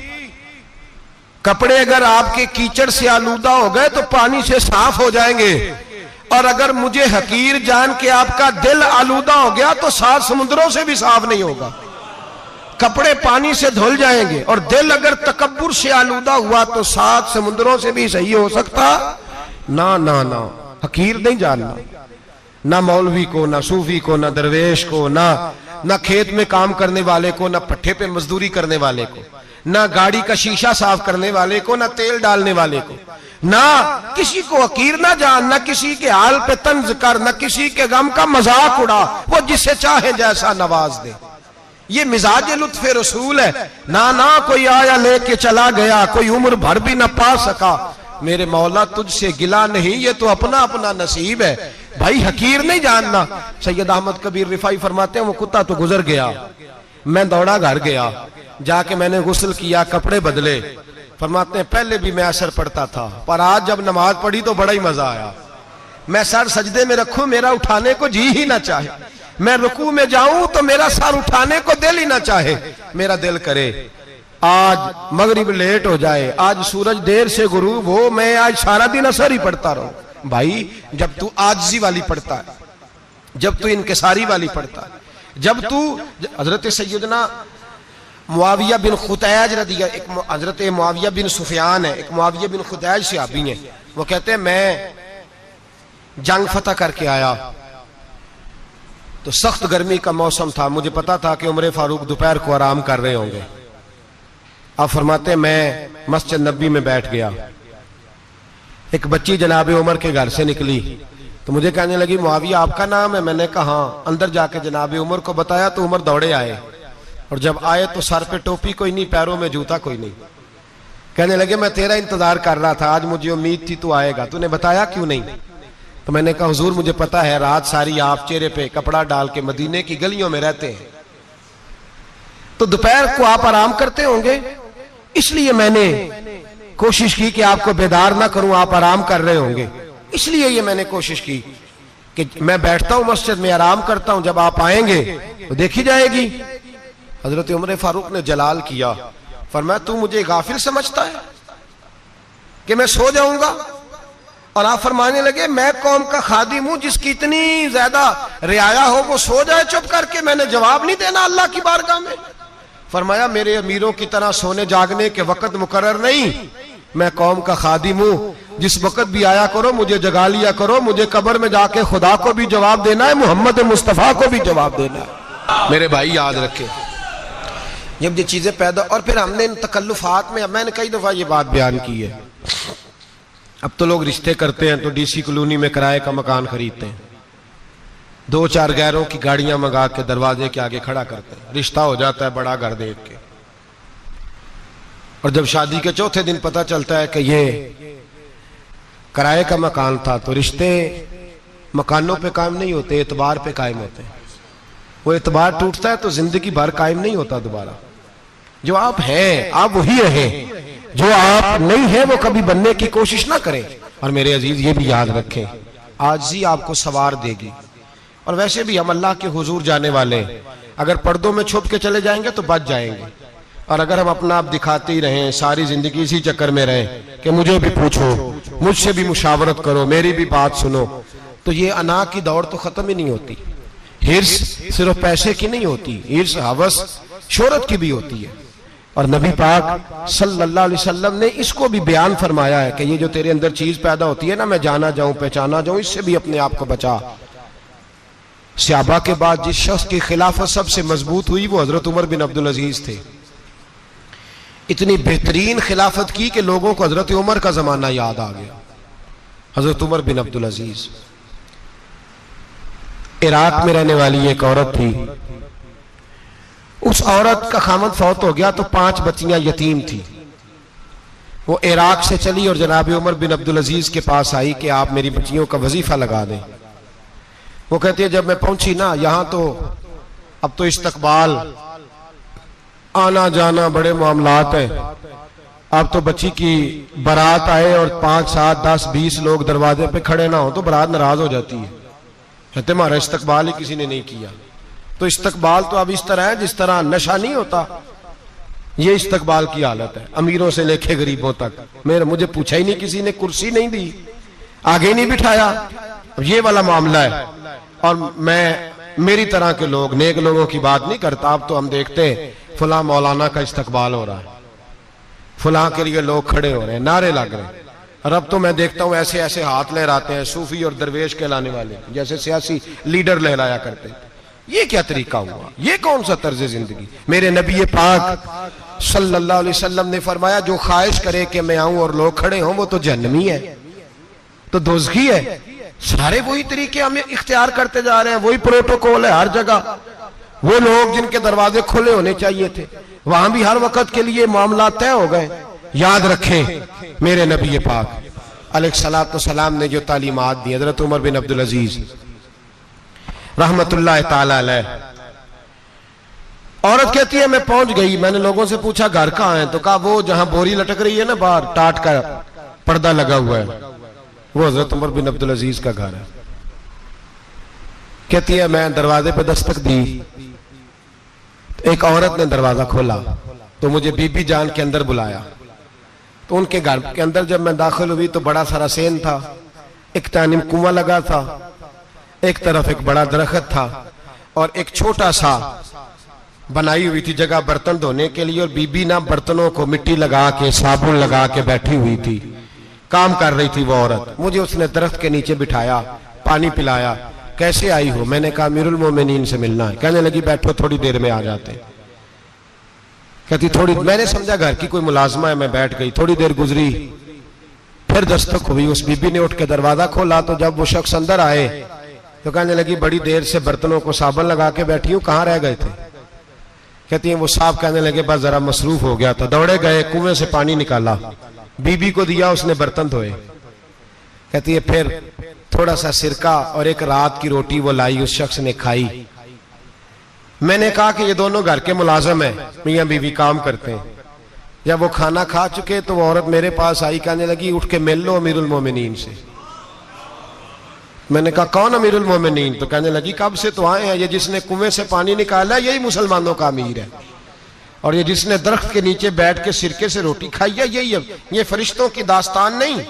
कपड़े अगर आपके कीचड़ से आलूदा हो गए तो पानी से साफ हो जाएंगे, और अगर मुझे हकीर जान के आपका दिल आलूदा हो गया तो 7 समुद्रों से भी साफ नहीं होगा। कपड़े पानी से धुल जाएंगे और दिल अगर तकब्बुर से आलूदा हुआ तो 7 समुद्रों से भी सही हो सकता ना ना ना। हकीर नहीं जानना, ना मौलवी को, ना सूफी को, ना दरवेश को, ना खेत में काम करने वाले को, ना पट्टे पे मजदूरी करने वाले को, ना गाड़ी का शीशा साफ करने वाले को, ना तेल डालने वाले को, ना किसी को हकीर ना जान, ना किसी के हाल पे तंज कर, ना किसी के गम का मजाक उड़ा, वो जिसे चाहे जैसा नवाज दे। ये मिजाज लुत्फ रसूल है। ना ना कोई आया लेके चला गया, कोई उम्र भर भी ना पा सका, मेरे मौला तुझसे गिला नहीं, ये तो अपना अपना नसीब है। भाई हकीर नहीं जानना। सैयद अहमद कबीर रिफाई फरमाते हैं वो कुत्ता तो गुजर गया, मैं दौड़ा घर गया, जाके मैंने गुस्ल किया, कपड़े बदले। फरमाते हैं पहले भी मैं असर पढ़ता था, पर आज जब नमाज पढ़ी तो बड़ा ही मजा आया। मैं सर सजदे में रखूं मेरा उठाने को जी ही ना चाहे, मैं रुकू में जाऊं तो मेरा सर उठाने को दिल ही ना चाहे। मेरा दिल करे आज मगरिब लेट हो जाए, आज सूरज देर से गुरूब हो, मैं आज सारा दिन असर ही पढ़ता रहूं। भाई जब तू आजिज़ी वाली पढ़ता है, जब तू इनकिसारी वाली पढ़ता है, जब तू हजरत सैयदना मुआविया बिन खुतैज रदिया, एक हजरत मुआविया बिन सुफियान है, एक मुआविया बिन खुतैज सहाबी है, वो कहते हैं मैं जंग फतह करके आया तो सख्त गर्मी का मौसम था, मुझे पता था कि उमर फारूक दोपहर को आराम कर रहे होंगे। आप फरमाते मैं मस्जिद नबी में बैठ गया, एक बच्ची जनाब उमर के घर से निकली तो मुझे कहने लगी मुआविया आपका नाम है। मैंने कहा हाँ। अंदर जाके जनाब उमर को बताया तो उमर दौड़े आए, और जब आए तो सर पे टोपी कोई नहीं, पैरों में जूता कोई नहीं। कहने लगे मैं तेरा इंतजार कर रहा था, आज मुझे उम्मीद थी तू आएगा, तूने बताया क्यों नहीं। तो मैंने कहा हुजूर मुझे पता है रात सारी आप चेहरे पे कपड़ा डाल के मदीने की गलियों में रहते हैं, तो दोपहर को आप आराम करते होंगे, इसलिए मैंने कोशिश की कि आपको बेदार ना करूं, आप आराम कर रहे होंगे, इसलिए ये मैंने कोशिश की कि मैं बैठता हूं मस्जिद में आराम करता हूं, जब आप आएंगे तो देखी जाएगी। हजरत उमर फारूक ने जलाल किया, फरमाया तू मुझे गाफिल समझता है कि मैं सो जाऊंगा। और आप फरमाने लगे मैं कौम का खादिम हूं जिसकी इतनी ज्यादा रियाया हो वो सो जाए चुप करके, मैंने जवाब नहीं देना अल्लाह की बारगाह में। फरमाया मेरे अमीरों की तरह सोने जागने के वक्त मुकर्रर नहीं, मैं कौम का खादिम हूं, जिस वक्त भी आया करो मुझे जगा लिया करो, मुझे कब्र में जाके खुदा को भी जवाब देना है, मोहम्मद मुस्तफा को भी जवाब देना है। मेरे भाई याद रखे जब ये चीजें पैदा, और फिर हमने इन तकल्लुफात में, मैंने कई दफा ये बात बयान की है, अब तो लोग रिश्ते करते हैं तो डीसी कॉलोनी में किराए का मकान खरीदते हैं, 2-4 गैरों की गाड़ियां मंगा के दरवाजे के आगे खड़ा करते हैं, रिश्ता हो जाता है बड़ा घर देख के, और जब शादी के चौथे दिन पता चलता है कि ये किराए का मकान था, तो रिश्ते मकानों पे कायम नहीं होते, एतबार पे कायम होते हैं। वो एतबार टूटता है तो जिंदगी भर कायम नहीं होता दोबारा। जो आप हैं आप वही रहें, जो आप नहीं है वो कभी बनने की कोशिश ना करें। और मेरे अजीज ये भी याद रखें आजिज़ी आपको सवार देगी, और वैसे भी हम अल्लाह के हुजूर जाने वाले, अगर पर्दों में छुप के चले जाएंगे तो बच जाएंगे, और अगर हम अपना आप दिखाते ही रहें, सारी जिंदगी इसी चक्कर में रहें कि मुझे भी पूछो, मुझसे भी मुशावरत करो, मेरी भी बात सुनो, तो ये अना की दौड़ तो खत्म ही नहीं होती। हिर्स सिर्फ पैसे की नहीं होती, हिर्स हवस शोहरत की भी होती है। और नबी पाक सल्लल्लाहु अलैहि वसल्लम ने इसको भी बयान फरमाया है कि ये जो तेरे अंदर चीज पैदा होती है ना, मैं जाना जाऊं पहचाना जाऊं, इससे भी अपने आप को बचा। सहाबा के बाद जिस शख्स की खिलाफत सबसे मजबूत हुई वो हजरत उमर बिन अब्दुल अजीज थे। इतनी बेहतरीन खिलाफत की कि लोगों को हजरत उमर का जमाना याद आ गया। हजरत Umar bin Abdul Aziz Iraq में रहने वाली एक औरत थी। उस औरत का खामद फौत हो गया तो 5 बच्चियां यतीम थी। वो इराक से चली और जनाब उमर बिन अब्दुल अजीज के पास आई कि आप मेरी बच्चियों का वजीफा लगा दें। वो कहती है जब मैं पहुंची ना, यहां तो अब तो इस्तकबाल, आना जाना बड़े मामलात है। अब तो बच्ची की बारात आए और 5, 7, 10, 20 लोग दरवाजे पे खड़े ना हो तो बारात नाराज हो जाती है। कहते हमारा इस्तकबाल ही किसी ने नहीं किया। तो इस्तकबाल तो अब इस तरह है जिस तरह नशा नहीं होता, ये इस्तकबाल की हालत है, अमीरों से लेके गरीबों तक। मुझे पूछा ही नहीं, किसी ने कुर्सी नहीं दी, आगे नहीं बिठाया, ये वाला मामला है। और मैं मेरी तरह के लोग, नेक लोगों की बात नहीं करता। अब तो हम देखते हैं फुला मौलाना का इस्तकबाल हो रहा है, फुला के लिए लोग खड़े हो रहे हैं, नारे लग रहे हैं। और अब तो मैं देखता हूं ऐसे ऐसे हाथ लहराते हैं सूफी और दरवेश कहलाने वाले, जैसे सियासी लीडर लहराया करते हैं। ये क्या तरीका हुआ? ये कौन सा तर्ज जिंदगी? मेरे नबी पाक सल्लल्लाहु अलैहि वसल्लम ने फरमाया जो ख्वाहिश करे कि मैं आऊं और लोग खड़े हों वो तो जहन्नमी है, तो दोज़खी है। सारे वही तरीके हम इख्तियार करते जा रहे हैं, वही प्रोटोकॉल है हर जगह। वो लोग जिनके दरवाजे खुले होने चाहिए थे, वहां भी हर वक्त के लिए मामला तय हो गए। याद रखें मेरे नबी पाक अलैहिस्सलातु वस्सलाम ने जो तालीमात दी, हजरत उमर बिन अब्दुल अजीज रहमतुल्लाह ताला अलैह। औरत कहती है मैं पहुंच गई, मैंने लोगों से पूछा घर कहां है, तो कहा वो जहां बोरी लटक रही है ना बाहर, टाट का पर्दा लगा हुआ है, वो हजरत उमर बिन अब्दुल अजीज का घर है। कहती है मैं दरवाजे पे दस्तक दी, एक औरत ने दरवाजा खोला तो मुझे बीबी जान के अंदर बुलाया। तो उनके घर के अंदर जब मैं दाखिल हुई तो बड़ा सारा सेन था, एक तानिम कुआं लगा था, एक तरफ एक बड़ा दरख्त था और एक छोटा सा बनाई हुई थी जगह बर्तन धोने के लिए। और बीबी ना बर्तनों को मिट्टी लगा के साबुन लगा के बैठी हुई थी, काम कर रही थी वो औरत। मुझे उसने दरख्त के नीचे बिठाया, पानी पिलाया। कैसे आई हो? मैंने कहा अमीरुल मोमिनीन से मिलना है। कहने लगी बैठो थोड़ी देर में आ जाते। कहती थोड़ी, मैंने समझा घर की कोई मुलाजमा है, मैं बैठ गई। थोड़ी देर गुजरी, फिर दस्तक हुई, उस बीबी ने उठ के दरवाजा खोला। तो जब वो शख्स अंदर आए तो कहने लगी बड़ी देर से बर्तनों को साबुन लगा के बैठी हूं, कहां रह गए थे? कहती है वो साहब कहने लगे बस जरा मसरूफ हो गया था, दौड़े गए, कुएं से पानी निकाला, बीबी को दिया, उसने बर्तन धोए। कहती है फिर थोड़ा सा सिरका और एक रात की रोटी वो लाई, उस शख्स ने खाई। मैंने कहा कि ये दोनों घर के मुलाजम है, मियां बीवी काम करते हैं। जब वो खाना खा चुके तो वो औरत मेरे पास आई, कहने लगी उठ के मिल लो अमीरुल मोमिनीन से। मैंने कहा कौन अमीरुल मोमिनीन? तो कहने लगी कब से तो आए हैं, ये जिसने कुएं से पानी निकाला यही मुसलमानों का अमीर है, और ये जिसने दरख्त के नीचे बैठ के सिरके से रोटी खाई है यही है। ये फरिश्तों की दास्तान नहीं,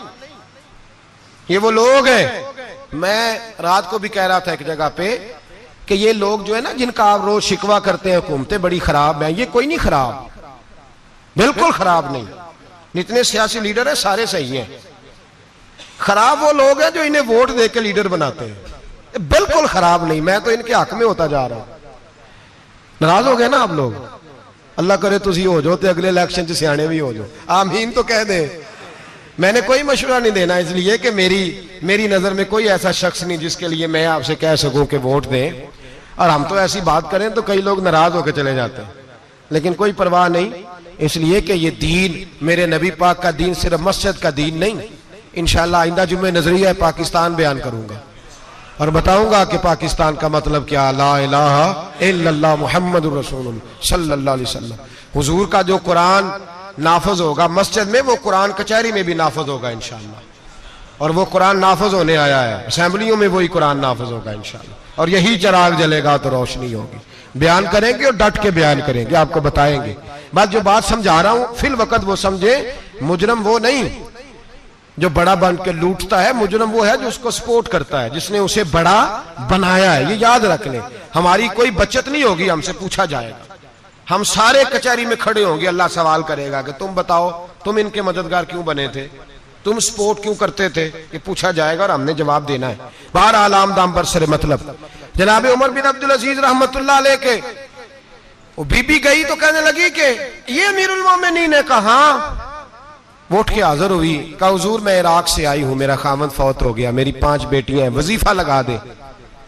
ये वो लोग हैं। मैं रात को भी कह रहा था एक जगह पे कि ये लोग जो है ना जिनका आप रोज शिकवा करते हैं हुकूमतें बड़ी खराब हैं, ये कोई नहीं खराब, बिल्कुल खराब नहीं। जितने सियासी लीडर है सारे सही हैं। खराब वो लोग हैं जो इन्हें वोट दे के लीडर बनाते हैं, बिल्कुल खराब नहीं। मैं तो इनके हक में होता जा रहा हूं। नाराज हो गए ना आप लोग? अल्लाह करे तुसी हो जाओ तो अगले इलेक्शन च सियाने भी हो जाओ, आमीन तो कह दे। मैंने कोई मशवरा नहीं देना, इसलिए कि मेरी नजर में कोई ऐसा शख्स नहीं जिसके लिए मैं आपसे कह सकूं कि वोट दें। और हम तो ऐसी बात करें तो कई लोग नाराज होकर चले जाते हैं, लेकिन कोई परवाह नहीं, इसलिए कि ये दीन मेरे नबी पाक का दीन सिर्फ मस्जिद का दीन नहीं। इंशाअल्लाह आइंदा जुम्मे नजरिया पाकिस्तान बयान करूंगा और बताऊंगा कि पाकिस्तान का मतलब क्या, ला इलाहा इल्लल्लाह मुहम्मदुर रसूलुल्लाह सल्लल्लाहु अलैहि वसल्लम। हुजूर का जो कुरान नाफज होगा मस्जिद में, वो कुरान कचहरी में भी नाफज होगा इंशाअल्लाह। और वो कुरान नाफज होने आया है, असेंबलियों में वही कुरान नाफज होगा इंशाअल्लाह। और यही चिराग जलेगा तो रोशनी होगी। बयान करेंगे और डट के बयान करेंगे, आपको बताएंगे। बस जो बात समझा रहा हूं फिल वक्त वो समझे। मुजरम वो नहीं जो बड़ा बन के लूटता है, मुजरम वो है जो उसको सपोर्ट करता है, जिसने उसे बड़ा बनाया है। ये याद रख लें, हमारी कोई बचत नहीं होगी, हमसे पूछा जाएगा। हम सारे कचहरी में खड़े होंगे, अल्लाह सवाल करेगा कि तुम बताओ तुम इनके मददगार क्यों बने थे, तुम सपोर्ट क्यों करते थे, ये पूछा जाएगा और हमने जवाब देना है। बहरहाल आमदाम बरसरे मतलब जनाब उमर बिन अब्दुल अजीज रहमतुल्लाह अलैह के वो बीबी गई तो कहने लगी कि ये अमीरुल मोमिनीन ने कहा। वो उठ के हाजिर हुई, कहा हुजूर मैं इराक से आई हूं, मेरा खामद फौत हो गया, मेरी 5 बेटियां हैं, वजीफा लगा दे।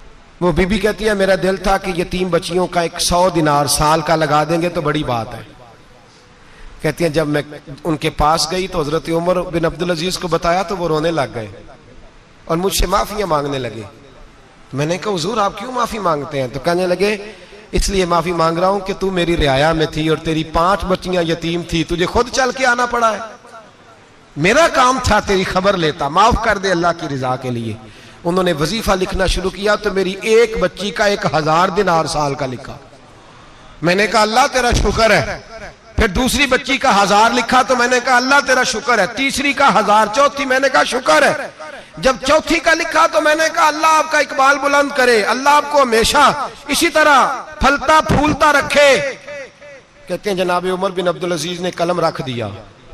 वो बीबी कहती है मेरा दिल था कि यतीम बच्चियों का 100 दिनार साल का लगा देंगे तो बड़ी बात है। कहती है जब मैं उनके पास गई तो हजरत उमर बिन अब्दुल अजीज को बताया तो वो रोने लग गए और मुझसे माफियां मांगने लगे। मैंने कहा हुजूर आप क्यों माफी मांगते हैं? तो कहने लगे इसलिए माफी मांग रहा हूं कि तू मेरी रियाया में थी और तेरी 5 बच्चियां यतीम थी, तुझे खुद चल के आना पड़ा है। मेरा काम था तेरी खबर लेता, माफ कर दे अल्लाह की रिजा के लिए। उन्होंने वजीफा लिखना शुरू किया तो मेरी एक बच्ची का 1000 दिनार साल का लिखा। मैंने कहा अल्लाह तेरा शुक्र है। फिर दूसरी बच्ची का 1000 लिखा तो मैंने कहा अल्लाह तेरा शुक्र है। तीसरी का 1000, चौथी मैंने कहा शुक्र है। जब चौथी का लिखा तो मैंने कहा अल्लाह आपका इकबाल बुलंद करे, अल्लाह आपको हमेशा इसी तरह फलता फूलता रखे। कहते हैं जनाब उमर बिन अब्दुल अजीज ने कलम रख दिया,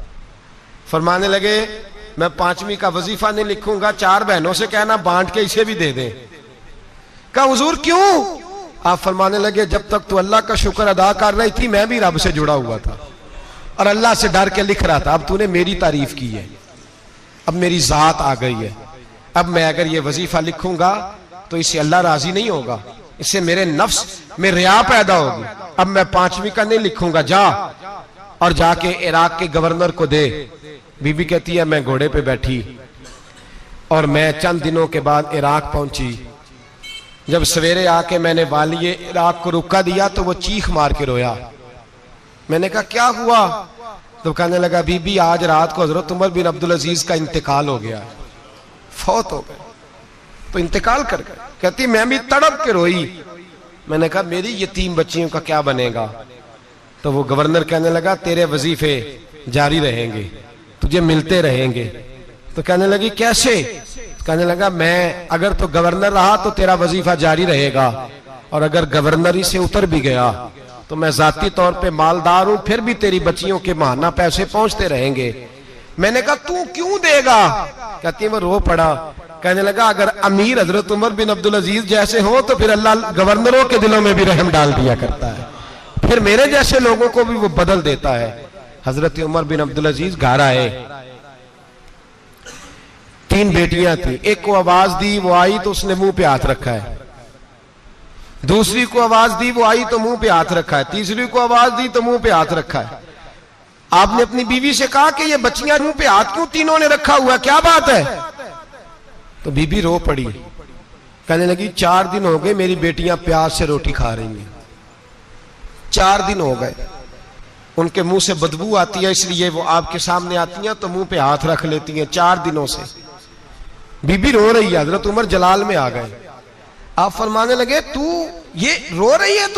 फरमाने लगे मैं 5वीं का वजीफा नहीं लिखूंगा, 4 बहनों से कहना बांट के इसे भी दे दे। कहा हुजूर क्यों? आप फरमाने लगे जब तक तू अल्लाह का शुक्र अदा कर रही थी मैं भी रब से जुड़ा हुआ था और अल्लाह से डर के लिख रहा था। अब तूने मेरी तारीफ की है, अब मेरी जात आ गई है, अब मैं अगर ये वजीफा लिखूंगा तो इससे अल्लाह राजी नहीं होगा, इससे मेरे नफ्स में रिया पैदा होगी। अब मैं 5वीं का नहीं लिखूंगा, जा और जाके इराक के गवर्नर को दे। बीबी कहती है मैं घोड़े पे बैठी और मैं चंद दिनों के बाद इराक पहुंची। जब सवेरे आके मैंने वालिए इराक को रुका दिया तो वो चीख मार के रोया। मैंने कहा क्या हुआ? तो कहने लगा बीबी आज रात को हजरत उमर बिन अब्दुल अजीज का इंतकाल हो गया, फौत हो गए, तो इंतकाल कर गए। कहती मैं भी तड़प के रोई। मैंने कहा मेरी यतीम बच्चियों का क्या बनेगा? तो वो गवर्नर कहने लगा तेरे वजीफे जारी रहेंगे, तुझे मिलते रहेंगे। तो कहने लगी कैसे? कहने लगा मैं अगर तो गवर्नर रहा तो तेरा वजीफा जारी रहेगा और अगर गवर्नरी से उतर भी गया तो मैं जाती तौर पे मालदार हूं, फिर भी तेरी बच्चियों के माहाना पैसे पहुंचते रहेंगे। मैंने कहा तू क्यों देगा? कहती है वो रो पड़ा। कहने लगा अगर अमीर हजरत उमर बिन अब्दुल अजीज जैसे हो तो फिर अल्लाह गवर्नरों के दिलों में भी रहम डाल दिया करता है, फिर मेरे जैसे लोगों को भी वो बदल देता है। हजरत उमर बिन अब्दुल अजीज घर आए, 3 बेटियां थी। एक को आवाज दी वो आई तो उसने मुंह पे हाथ रखा है, दूसरी को आवाज दी वो आई तो मुंह पे हाथ रखा है, तीसरी को आवाज दी तो मुंह पे हाथ रखा है। आपने अपनी बीवी से कहा कि ये बच्चियां मुंह पे हाथ क्यों तीनों ने रखा हुआ, क्या बात है? तो बीबी रो पड़ी, कहने लगी 4 दिन हो गए मेरी बेटियां प्याज से रोटी खा रही हैं, 4 दिन हो गए, उनके मुंह से बदबू आती है इसलिए वो आपके सामने आती हैं तो मुंह पे हाथ रख लेती हैं 4 दिनों से। बीबी रो रही है, हजरत उमर जलाल में आ गए। आप फरमाने लगे तू ये रो रही है,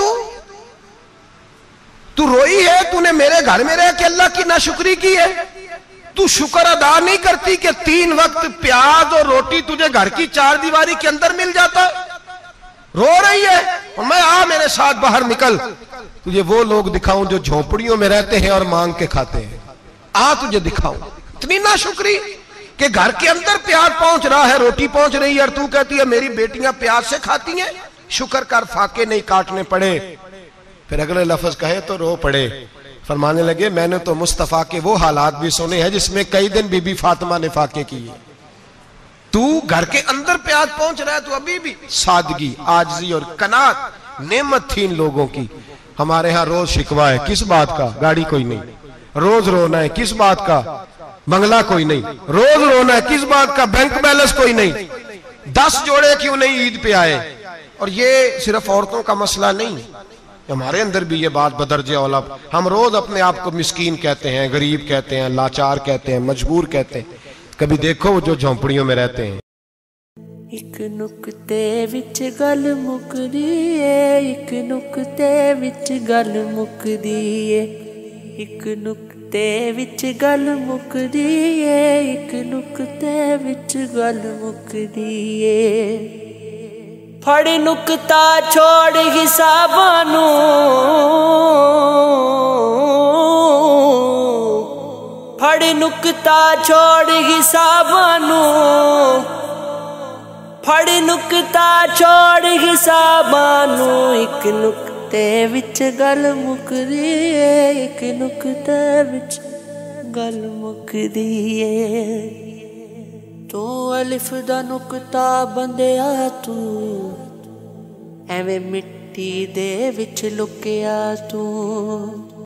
तू रोई है, तूने मेरे घर में रह के अल्लाह की नाशुक्री की है, तू शुक्र अदा नहीं करती कि 3 वक्त प्याज और रोटी तुझे घर की 4 दीवारी के अंदर मिल जाता? रो रही है और मैं आ मेरे साथ बाहर निकल, तुझे वो लोग दिखाऊं जो झोपड़ियों में रहते हैं और मांग के खाते हैं, आ तुझे दिखाऊं। इतनी नाशुक्री कि घर के अंदर प्याज पहुंच रहा है, रोटी पहुंच रही है और तू कहती है मेरी बेटियां प्याज से खाती हैं, शुक्र कर फाके नहीं काटने पड़े। फिर अगले लफ्ज कहे तो रो पड़े। फरमाने लगे मैंने तो मुस्तफा के वो हालात भी सुने हैं जिसमें कई दिन बीबी फातिमा ने फाके किए, तू घर के अंदर प्याज पहुंच रहा है, तू अभी भी। सादगी, आजिज़ी और कनात नेमत थी इन लोगों की। हमारे यहाँ रोज शिकवा है, किस बात का? गाड़ी कोई नहीं। रोज रोना है, किस बात का? बंगला कोई नहीं। रोज रोना है, किस बात का? बैंक बैलेंस कोई नहीं। 10 जोड़े क्यों नहीं ईद पे आए? और ये सिर्फ औरतों का मसला नहीं, हमारे अंदर भी ये बात बदरजे औला। हम रोज अपने आप को मिस्कीन कहते हैं, गरीब कहते हैं, लाचार कहते हैं, मजबूर कहते हैं। कभी देखो जो झोंपड़ियों में रहते हैं। एक नुक्ते विच गल मुकदी है, एक नुक्ते विच गल मुकदी है, एक नुक्ते विच गल मुकदी है, एक नुक्ते विच गल मुकदी है। फड़ नुकता छोड़ हिसाबां नूं, फड़ नुकता छोड़ हिसाबां नूं, फड़ नुकता छोड़ हिसाबां नूं, एक नुक्ते विच गल मुकदी है, एक नुक्ते विच गल मुकदी है। तू अलिफ दा नुकता बंदिया तू ਐਵੇਂ ਮਿੱਟੀ ਦੇ ਵਿੱਚ ਲੁਕਿਆ ਤੂੰ।